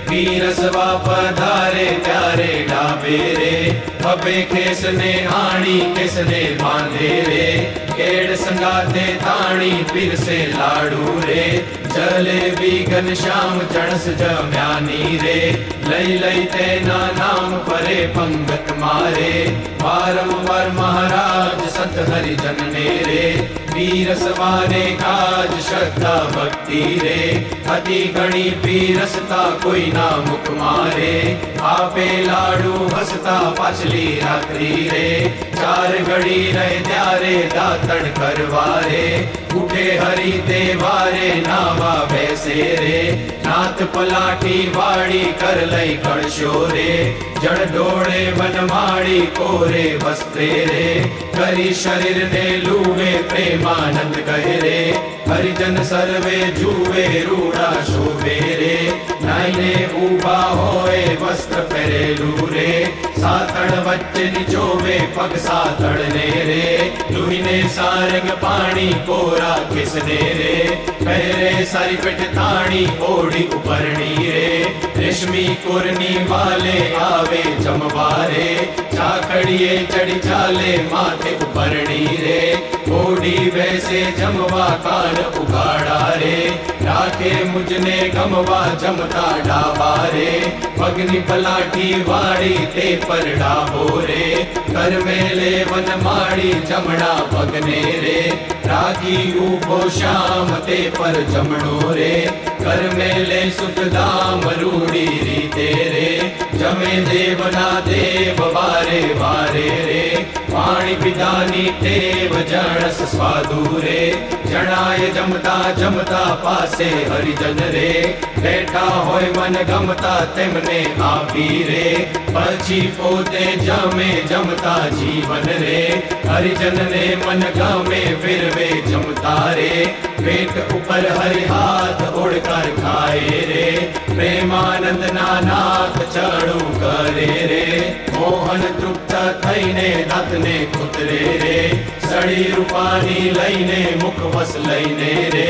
वीरसवा पधारे त्यारे डाबे रे, अबे खेसने आणी किसने बांधे रे, केड़ संगाते ताणी पीर से लाडू रे, चले भी घनश्याम चणस जम्यानी रे, लई लई तेना नाम परे पंगत मारे, वारंवार महाराज संत हरिजन ने रे, वीर सवारे काज श्रद्धा भक्ति रे, अति गणी पीरसता कोई ना मुख मारे, आपे लाडू हसता पाछली रात्रि रे, चार घड़ी रहे त्यारे दातन करवारे, उठे हरि देवारे नावा वैसे रे, नाथ पलाठी वाड़ी कर लई कड़शो रे, जड़ डोड़े बनमाड़ी कोरे वस्त्रे रे, करी शरीर ने लूवे प्रेमानंद कहे रे, हरिजन सर्वे जुवे रूड़ा शोभे रे, नाइने ऊबा होए वस्त्र पहरे लूरे, सातड़ वच्चे निचोवे पग सातड़ ने रे, लुहिने सारंग पानी कोरा किसने रे, पहरे सारी पिट ताणी ओढ़ी उपरणी रे, रेशमी कुरनी वाले आवे जमवारे, चाकड़िए चढ़ी चाले माथे उपरणी रे, ओढ़ी वैसे जमवा कान उगाड़ा रे, राखे मुझने गमवा जमता डाबा रे, पगनी पलाठी वाड़ी ते पर डाबो रे, कर मेले वन माड़ी जमना पगने रे, राखी ऊपो श्याम ते पर जमणो रे, कर मेले सुख दाम रूड़ी रीते रे, जमे देवना देव वारे वारे रे, पाणी पिदानी टेव जणस स्वादु रे, जणाय जमता जमता पासे હરિજન રે, બેઠા હોય મન ગમતા તેમને આપી રે, પછી પોતે જમે જમતા જીવન રે, હરિજનને મન ગમે ફેરવે જમતા રે, પેટ ઉપર હરિ હાથ ઓળકાર ખાય રે, પ્રેમાનંદ ના નાથ ચડું કરે રે, મોહન તૃપ્ત થઈને દાંતને કુતરે રે, સળી રૂપાની લઈને મુખવસ લઈને રે,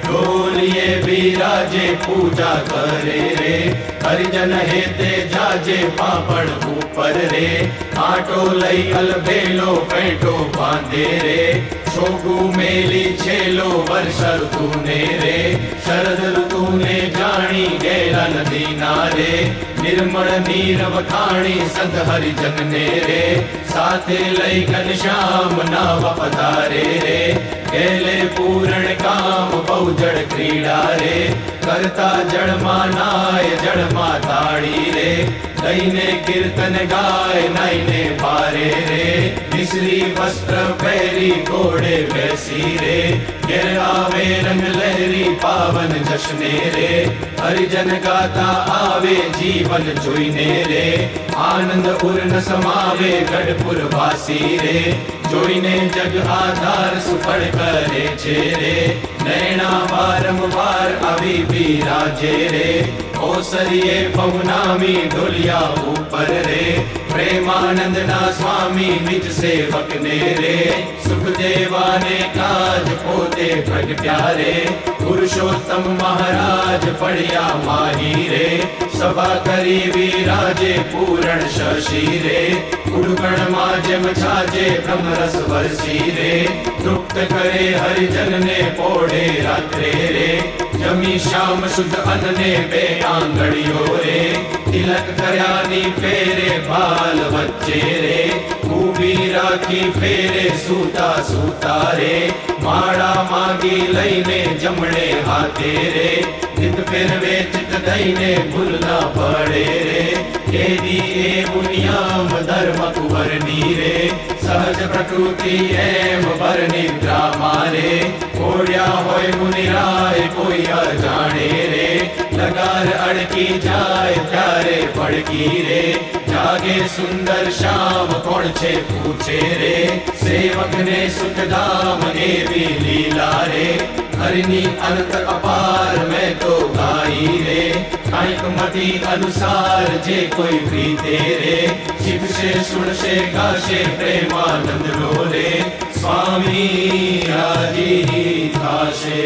ઢોલીએ બિરાજે પૂજા કરે રે, હરિજન હેતે જાજે પાપડ ઉપર રે, આટો લઈ અલબેલો પેટો બાંધે રે, છોગુ મેલી છેલો વર્ષ ઋતુને રે, શરદ ઋતુને જાણી ગયેલા નદીના રે, નિર્મળ નીર વખાણી સંત હરિજનને રે, સાથે લઈ ઘનશ્યામ નાવા પધારે રે, ગેલે પૂરણ કામ બહુ જળ ક્રીડા રે, કરતા જળમાં નાય જળમાં તાળી રે, લઈને કીર્તન ગાય નાઈને પારે રે, મિશ્રી વસ્ત્ર પહેરી ઘોડે બેસી રે, ઘેર આવે રંગ લહેરી પાવન જશને રે, હરિજન ગાતા આવે જીવન જોઈને રે, આનંદ ઉર્ન સમાવે ગઢપુર વાસી રે, જોઈને જગ આધાર સુફળ કરે છે રે, નૈણા વારંવાર આવી બિરાજે રે, ઓસરીએ પવનામી ઢોલિયા ઉપર રે, પ્રેમાનંદ ના સ્વામી નિજ સેવક ને રે, સુખદેવાને કાજ પોતે પ્રગટ્યા રે, પુરુષોત્તમ મહારાજ ફળિયા માહી રે, સભા કરી વિરાજે પૂરણ શશી રે, ઉડગણમાં જેમ છાજે બ્રહ્મરસ વરસી રે, તૃપ્ત કરે હરિજન ને પોળે રાત્રે રે, જમી શ્યામ શુદ્ધ અન્નને બે આંગળીઓ રે, તિલક કર્યાની ફેરે બાલ વચ્ચે રે, ઊભી રાખી ફેરે સૂતા સૂતા રે, માળા માંગી લઈને જમણે હાથે રે, ચિત ફેરવે ચિત દઈને ભૂલ ના પડે રે, કેદી એ મુનિયામ ધર્મ કુંવરની રે, સહજ પ્રકૃતિ એમ પરનિદ્રા મારે, ઓળ્યા હોય મુનિરાય કોઈ અજાણે રે, લગાર અડકી જાય ત્યારે ફડકી રે, જાગે સુંદર શ્યામ કોણ છે પૂછે રે, સેવકને સુખધામ એવી લીલા રે, હરિની અનંત અપાર મેં તો ગાઈ રે, કાંઈક મતી અનુસાર જે કોઈ પ્રીતે રે, શિવશે સુણશે ગાશે પ્રેમાનંદ રો રે, સ્વામી રાજી થાશે,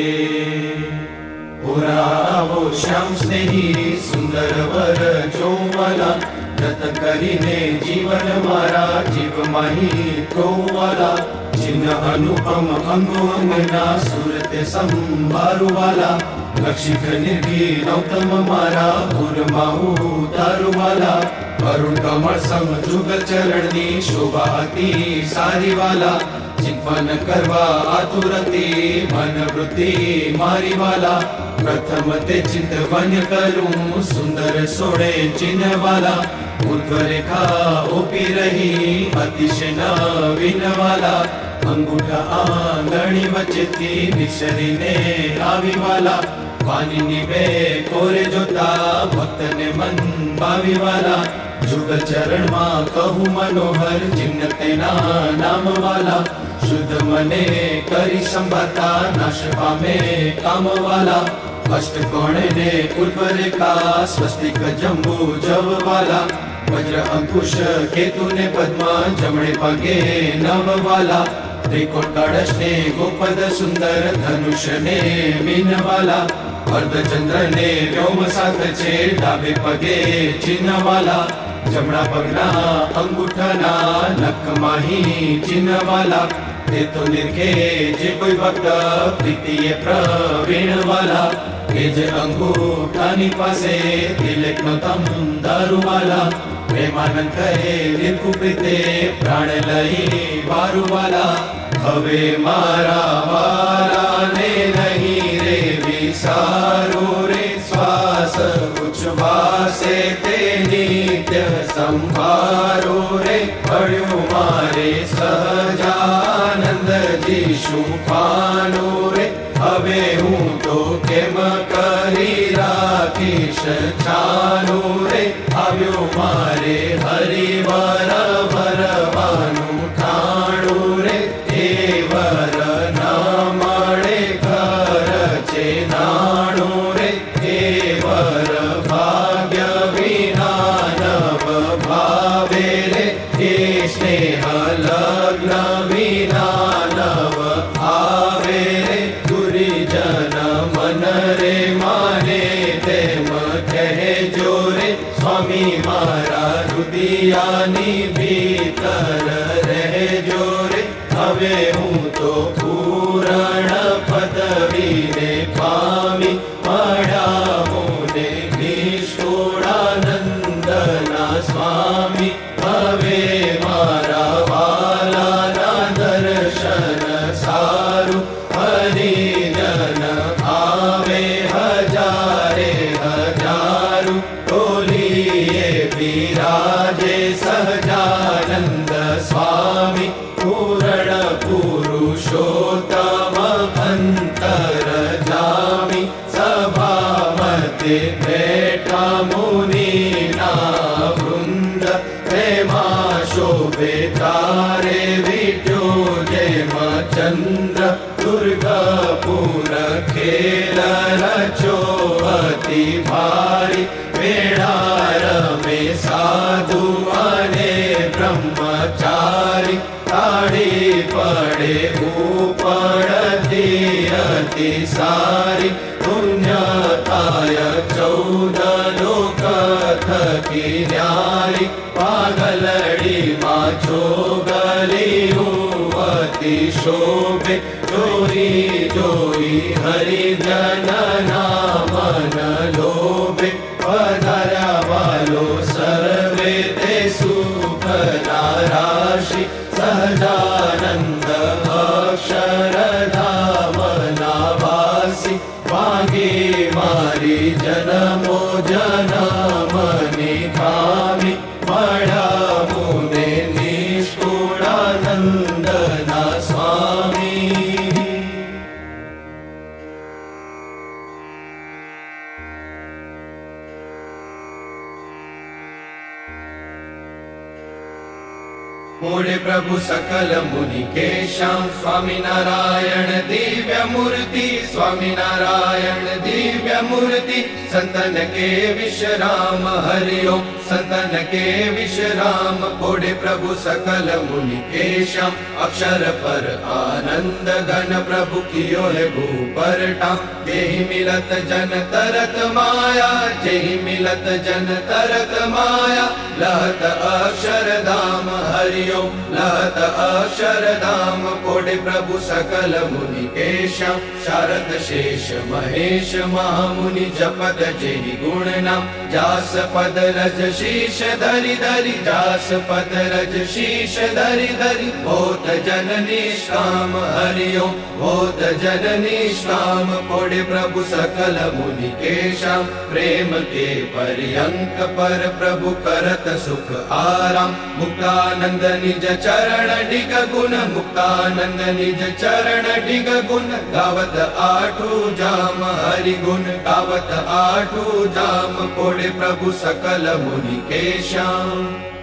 પુરાવો શ્યામ સ્નેહી સુંદર વર જોવાલા, વ્રત કરીને જીવન મારા જીવ માહી ગોવાલા, ચિહ્ન અનુપમ અંગો અંગના સુરતે સંભારુવાલા, લક્ષિત નિર્ભી નૌતમ મારા પૂરમાં ઉતારુવાલા, અરુણ કમળ સમ જુગલ ચરણની શોભા હતી સારી વાલા, ચિંતન કરવા આતુરતી મન વૃત્તિ મારી વાલા, પ્રથમ તે ચિંતવન કરું સુંદર સોળે ચિહ્ન વાલા, ઉર્ધ્વ રેખા ઓપી રહી અતિશય નવીન વાલા, અંગૂઠા આંગળી વચ્ચેથી નિસરીને આવી વાલા, વાણીની બે કોરે જોતા ભક્તને મન ભાવી વાલા, જુગલ ચરણમાં કહું મનોહર ચિહ્ન તેના નામ વાલા, શુદ્ધ મને કરી સંભાતા નાશ પામે કામ વાલા, અષ્ટકોણે ને ઉર્ધ્વ રેખા સ્વસ્તિક જંબુ જવ વાલા, વજ્ર અંકુશ કેતુ ને પદ્મા જમણે પગે નવ વાલા, ત્રિકોણ કળશ ને ગોપદ સુંદર ધનુષ ને મીન વાલા, અર્ધચંદ્ર ને વ્યોમ સાથ છે ડાબે પગે ચિહ્ન વાલા, જમણા પગના અંગૂઠાના નખ માહી ચિહ્ન વાલા, તે તો નિરખે જે કોઈ ભક્ત પ્રીતિએ પ્રવીણ વાલા, કે જે અંગૂઠાની પાસે તિલક નો તમ દારૂવાલા, પ્રેમાનંદ કહે નિર્કુ પ્રીતે પ્રાણ લઈ વારુવાલા, હવે મારા વાલાને નહીં રે વિસારો રે, શ્વાસ ઉચ્છવાસે તે નિત્ય સંભારો રે, પડ્યું મારે સહજાનંદજી શું પાનો રે, હવે હું તો તો કેમ કરી રાખીશ છાનું રે, આવ્યું મારે હરિવર ભરવાનું ઠાણું રે, એ વર ના મળે ઘર છે નાણું રે, એ વર ભાગ્ય વિના નવ ભાવે રે, એ સ્નેહ લગ્ન વિના નવ આવે રે, ગુરુજન મન રે માને તેમ કહેજો રે, સ્વામી મારા રુદિયાની ભીતર રહેજો રે, હવે હું તો પૂરણ પદવીને પામી મળ્યા મુને નિષ્ઠુળાનંદના સ્વામી, હવે મારા વાલાના દર્શન સારું, હરિજન આવે હજારે હજારું, ટોલીએ બિરાજે સહજાનંદ સ્વામી, પૂરણ પુરુષોત્તમ અંતર જામી, સભામતે બેઠા મુનિના વૃંદ, પ્રેમા શોભે તારે વિટ્યો જેમ ચંદ્ર, દુર્ગાપુર ખેલ રચો અતિ ભારી, વેળા રમે સાધુ અને બ્રહ્મચારી, તાળી પડે ઉપડતી અતિ સારી, પુણ્ય થાય 14 લોક થકી ન્યારી, પાગલડીમાં છોગલિયું અતિ શોભે, જોઈ જોઈ હરિજન મન લોભે, પધાર્યા વાલો સર્વે તે સુખના રાશિ, સહજાનંદ અક્ષરધામના વાસી, વાગી મારી જનમો જનમની ખામી, મળ્યા મુને નિષ્ઠુળાનંદના સ્વામી. મૂળે પ્રભુ સકલ મુનિ કેશામ, સ્વામિનારાયણ દિવ્ય મૂર્તિ, સ્વામિનારાયણ દિવ્ય મૂર્તિ, સંતન કે વિશ્રામ હરિઓમ, સંતન કે વિશ્રામ, પોડે પ્રભુ સકલ મુનિ કેશામ, અક્ષર પર આનંદ ઘન પ્રભુ કિયો હે ભૂપરટા, જેહી મિલત જન તરત માયા, જેહી મિલત જન તરત માયા, લહત અક્ષરધામ હરિઓમ, લહત અક્ષરધામ, પોડે પ્રભુ સકલ મુનિ કેશામ, શારદ શેષ મહેશ મહામુનિ જપત જેહી ગુણ નામ, જાસ પદ રજ શીશ ધરી ધરી, જાસ પદ રજ શીશ ધરી ધરી, ભૂત જન નિષ્કામ હરિઓમ, ભૂત જન નિષ્કામ, પોડે પ્રભુ સકલ મુનિ કેશામ, પ્રેમ કે પર્યંક પર પ્રભુ કરત સુખ આરામ, મુક્તાનંદ નિજ ચરણ ડિગ ગુણ, મુક્તાનંદ નિજ ચરણ ડિગ ગુણ, ગાવત આઠું જામ હરિ ગુણ, ગાવત આઠું જામ, પોડે પ્રભુ સકલ મુનિ કેશામ,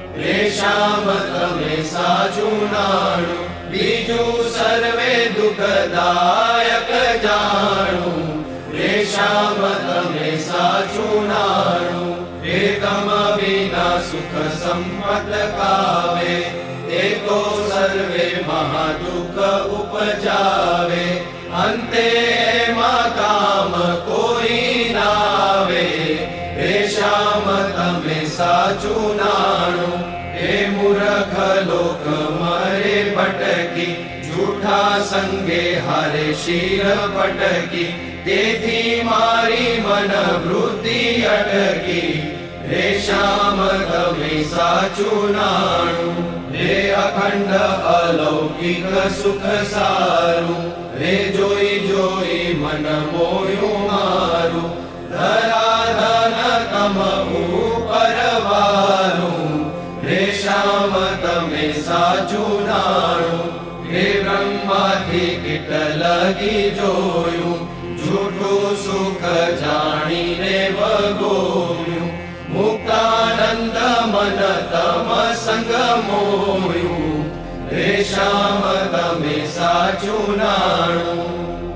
રેશામ તમે સાચું નાણું, બીજું સર્વે દુઃખદાયક જાણું, રેશામ તમે સાચું નાણું, એકમ વિના સુખ સંપત કાવે, તે તો સર્વે મહાદુઃખ ઉપજાવે, અંતે એમાં કામ કોઈ નાવે, રેશામ તમે સાચું નાણું, એ મૂર્ખ લોક મરે ભટકી, જૂઠા સંગે હારે શિર પટકી, તેથી મારી મન વૃત્તિ અટકી, રેશામ તમે સાચું નાણું, રે અખંડ અલૌકિક સુખ સારું, રે જોઈ જોઈ મન મોયું મારું, ધરાધન તમ ઉપરવારું, રેશામ તમે સાચું નાણું, હે બ્રહ્માથી કેટલી જોયું, જૂઠું જાણીને વગોયું મુક્તાનંદ મન તમ સંગ મોયું રે શ્યામ તમે સાચું નાણું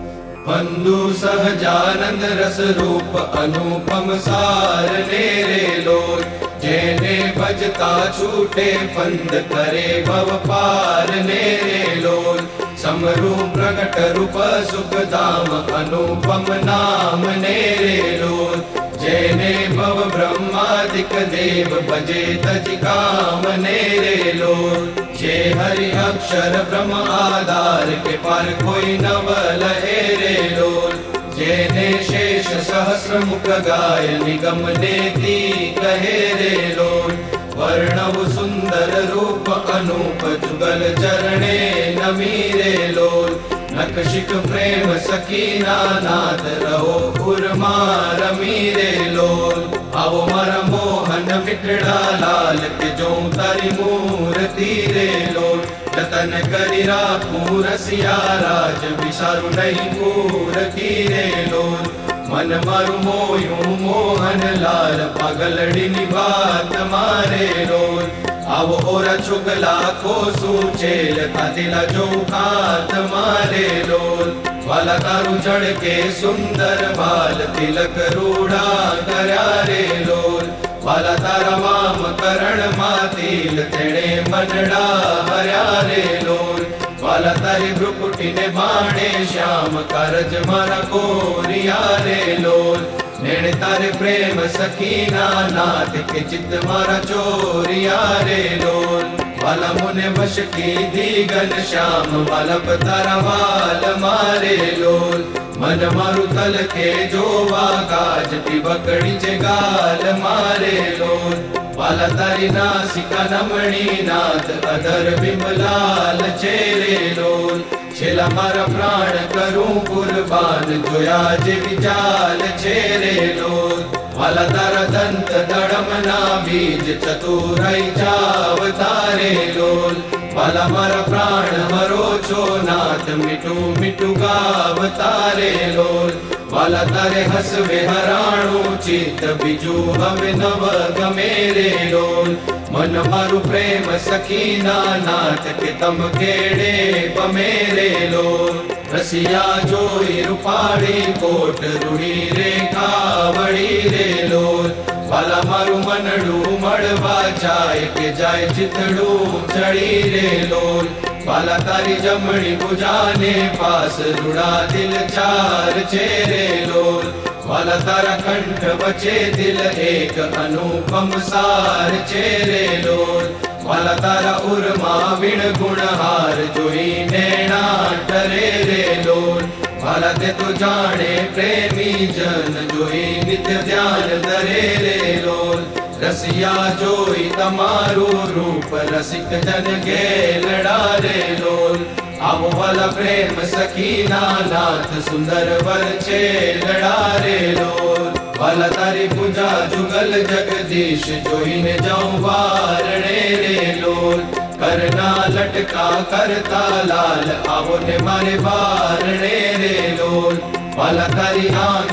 બંધુ સહજાનંદ રસ રૂપ અનુપમ સાર ને રે લોલ જેને ભજતા છૂટે ફંદ કરે ભવ પાર ને રે લોલ સમરૂ પ્રગટ રૂપ સુખધામ અનુપમ નામ ને રે લોલ જેને ભવ બ્રહ્માદિક દેવ ભજે તજ કામ ને રે લોલ જે હરિ અક્ષર બ્રહ્મ આધાર કે પર કોઈ નવ લહે રે લોલ જેને શેષ સહસ્ર મુખ ગાય નિગમ નેતી કહે રે લોલ વર્ણવ સુંદર રૂપ અનુપ જુગલ ચરણે નમી રે લોલ નખશિક પ્રેમ સખીના નાથ રહો ઉર્મા રમી રે લોલ આવો મારા મોહન મિટડા લાલ કે જો તારી મૂર્તિ રે લોલ જતન કરી રાખું રસિયા રાજ વિસારું નહીં પૂર કી રે લોલ મન મારું મોયું મોહન લાલ પાગલડીની વાત મારે રોલ આવો ઓરા છુગલા ખોસું છેલ કાતિલા જો ખાત મારે લોલ વાલા તારું જડકે સુંદર બાલ તિલક રૂડા કર્યા રે લોલ વાલા તારા વામ કરણ માં તિલ તેણે મનડા હર્યા રે લોલ વાલા તારી ભ્રુકુટીને બાણે શ્યામ કારજ મારા કોરિયા રે લોલ નેણ તારે પ્રેમ સખીના નાથ કે ચિત્ત મારા ચોરિયા રે લોલ વાલા મુને વશ કીધી ઘન શ્યામ વાલપ તારા વાલ મારે લોલ મન મારું તલ કે જોવા ગાજતી બકડી છે ગાલ મારે લોલ વાલા તારી નાસિકા નમણી નાથ અધર બિમલાલ છે રે લોલ છેલ્લા મારા પ્રાણ કરું કુરબાન જોયા જે વિચાલ છે રે લોલ વાલા તારા દંત દડમના બીજ ચતુરાઈ ચાવતા રે લોલ વાલા મારા પ્રાણ મરો છો નાથ મીઠું મીઠું ગાવતા રે લોલ વાલા તારે હસવે હરાણું ચિત્ત બીજું હવે નવ ગમે રે લોલ મન મારું પ્રેમ સખીના નાથ કે તમ કેડે પમે રે લોલ રસિયા જોઈ રૂપાળી કોટ રૂડી રેખા વળી રે લોલ વાલા મારું મનડું મળવા જાય કે જાય ચિતડું ચડી રે લોલ વાલા તારી જમણી ભુજાને પાસ રૂડા દિલ ચાર છે રે લોલ વાલા તારા કંઠ વચ્ચે દિલ એક અનુપમ સાર છે રે લોલ વાલા તારા ઉર્મા વિણ ગુણહાર જોઈ નેણા ટરે રે લોલ વાલા તે તો જાણે પ્રેમી જન જોઈ નિત્ય ધ્યાન ધરે રે લોલ રસિયા જોઈ તમારું રૂપ રસિક જન ગેલડા રે લોલ આવો વાલા પ્રેમ સખીના નાથ સુંદર વર છે લડા રે લોલ વાલા તારી પૂજા જુગલ જગદીશ જોઈને જાઉં વારણે રે લોલ કરના લટકા કરતા લાલ આવો ને મારે વારણે રે લોલ વાલા તારી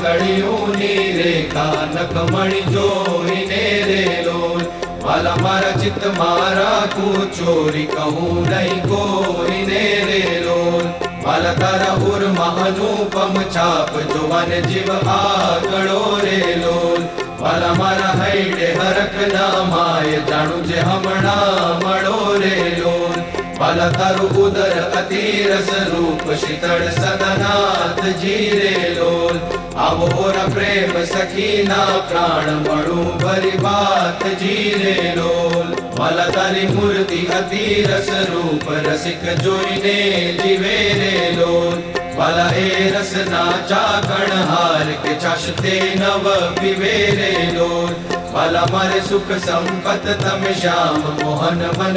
આંગળીઓની રેખા નખમણી જોઈને રે લોલ વાલા મારા ચિત્ત મારા કો ચોરી કહું નહીં કોઈને રે લોલ વાલા તારા ઉર્મા અનુપમ છાપ જોવાને જીવ આગળો રે લોલ વાલા મારા હૈડે હરખ ના માય જાણું જે હમણાં મળો રે લોલ વાલા તારું ઉદર અતિરસ રૂપ શીતળ સદનાથ જી રે લોલ આવો ઓરા પ્રેમ સખીના પ્રાણ મળું ભરી વાત જી રે લોલ વાલા તારી મૂર્તિ અતિરસ રૂપ રસિક જોઈને જીવે રે લોલ વાલા એ રસના ચાકણ હાર કે ચાશતે નવ પીવે રે લોલ વાલા મારે સુખ સંપત તમે શ્યામ મોહન મન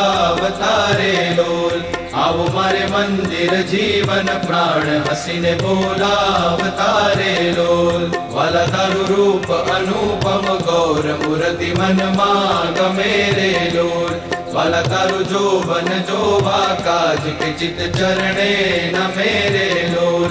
ભાવતા રે લોલ આવો મારે મંદિર જીવન પ્રાણ હસીને બોલાવતા રે લોલ વાલા તારું રૂપ અનુપમ ગૌર મૂર્તિ મનમાં ગમે રે લોલ વાલા તારું જોવન જોવા કાજ કે ચિત ચરણે નમે રે લોલ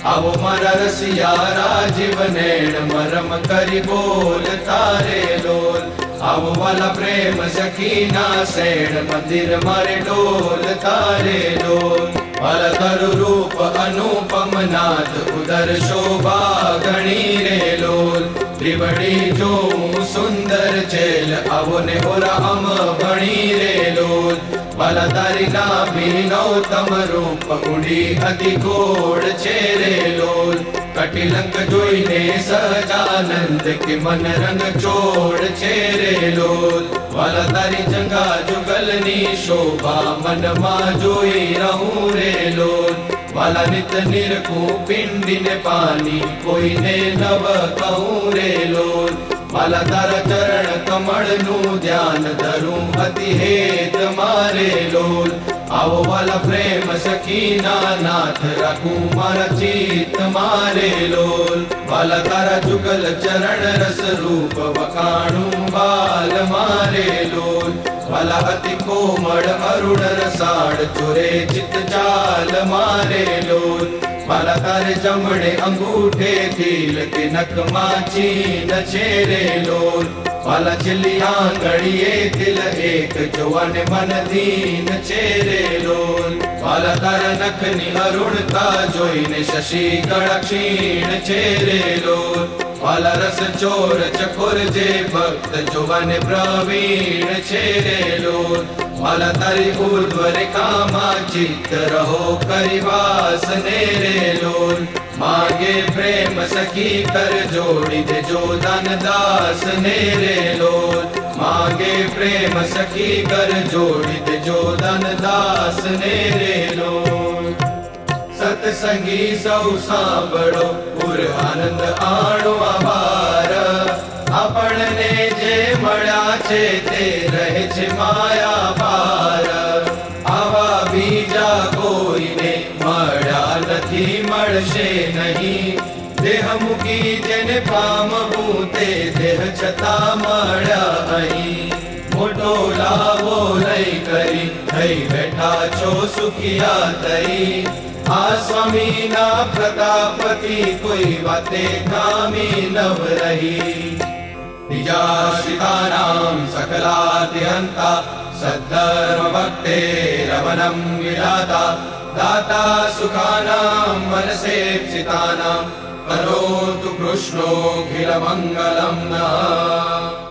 आवो मारा रसिया राजीव नैण मरम करी बोल तारे लोल। आवो वाला प्रेम सखीना सैण मंदिर मारे डोल तारे लोल। वाला तरु रूप अनुपम नाथ उदर शोभा गणी रे लोल। त्रिवड़ी जो सुंदर चेल आवो ने ओरा हम बणी रे लोल। वाला तारी नाभि नौतम रूप उड़ी अति गोड़ चेरे लोल। कटिलंक जोईने सजानंद के मन रंग चोड़ चेरे लोल। वाला तारी जंगा जुगलनी शोभा मन मा जोई रहूं रे लोल। वाला नित निरखूं पिंडी ने पानी कोई ने नव कहूं रे लोल। वाला तारा चरण कमल नु ध्यान धरूं अति हेत मारे लोल। आवो वाला प्रेम सखीना नाथ रखूं मारा चित मारे लोल। वाला तारा जुगल चरण रस रूप वखाणू बाल मारे लोल। वाला अति कोमल अरुण रसाड़ चुरे चित चाल मारे लोल। वाला तारे जमणे अंगूठे तिल के नक माचीन चेरे लोल। वाला चिलिया गड़िए तिल एक जवन मन दीन चेरे लोल। वाला तारा नखनी अरुणता जोईने शशि गण क्षीण चेरे लोल। वाला रस चोर चकोर जे भक्त जुवन प्रवीण चेरे लोल। वाला तारी ऊर्ध्व रेखा मा चित्त रहो करिवास नेरे लोल। मांगे प्रेम सखी कर जोड़ी दे जो दान दास नेरे लोल। मांगे प्रेम सखी कर जोड़ी दे जो दान दास नेरे लोल। सतसंगी सौ सांभळो पुर आनंद आणो आभार। आपण ने जे मळ्या छे ते रहे छे माया पार। आवा बीजा कोईने मळ्या नथी मळशे नहीं। देह मुकी जेने पामवू ते देह छता मळ्या अहीं। मोटो लावो लई करी थई बैठा छो सुखिया तई। आ स्वामी ना प्रतापति कोई बाते कामी नव रही। निजाश्रितानां सकलाद्यन्ता सद्धर्म भक्ते रमणं विधाता। दाता सुखानां मनसेप्सितानां करोतु कृष्णोऽखिलमङ्गलं नः।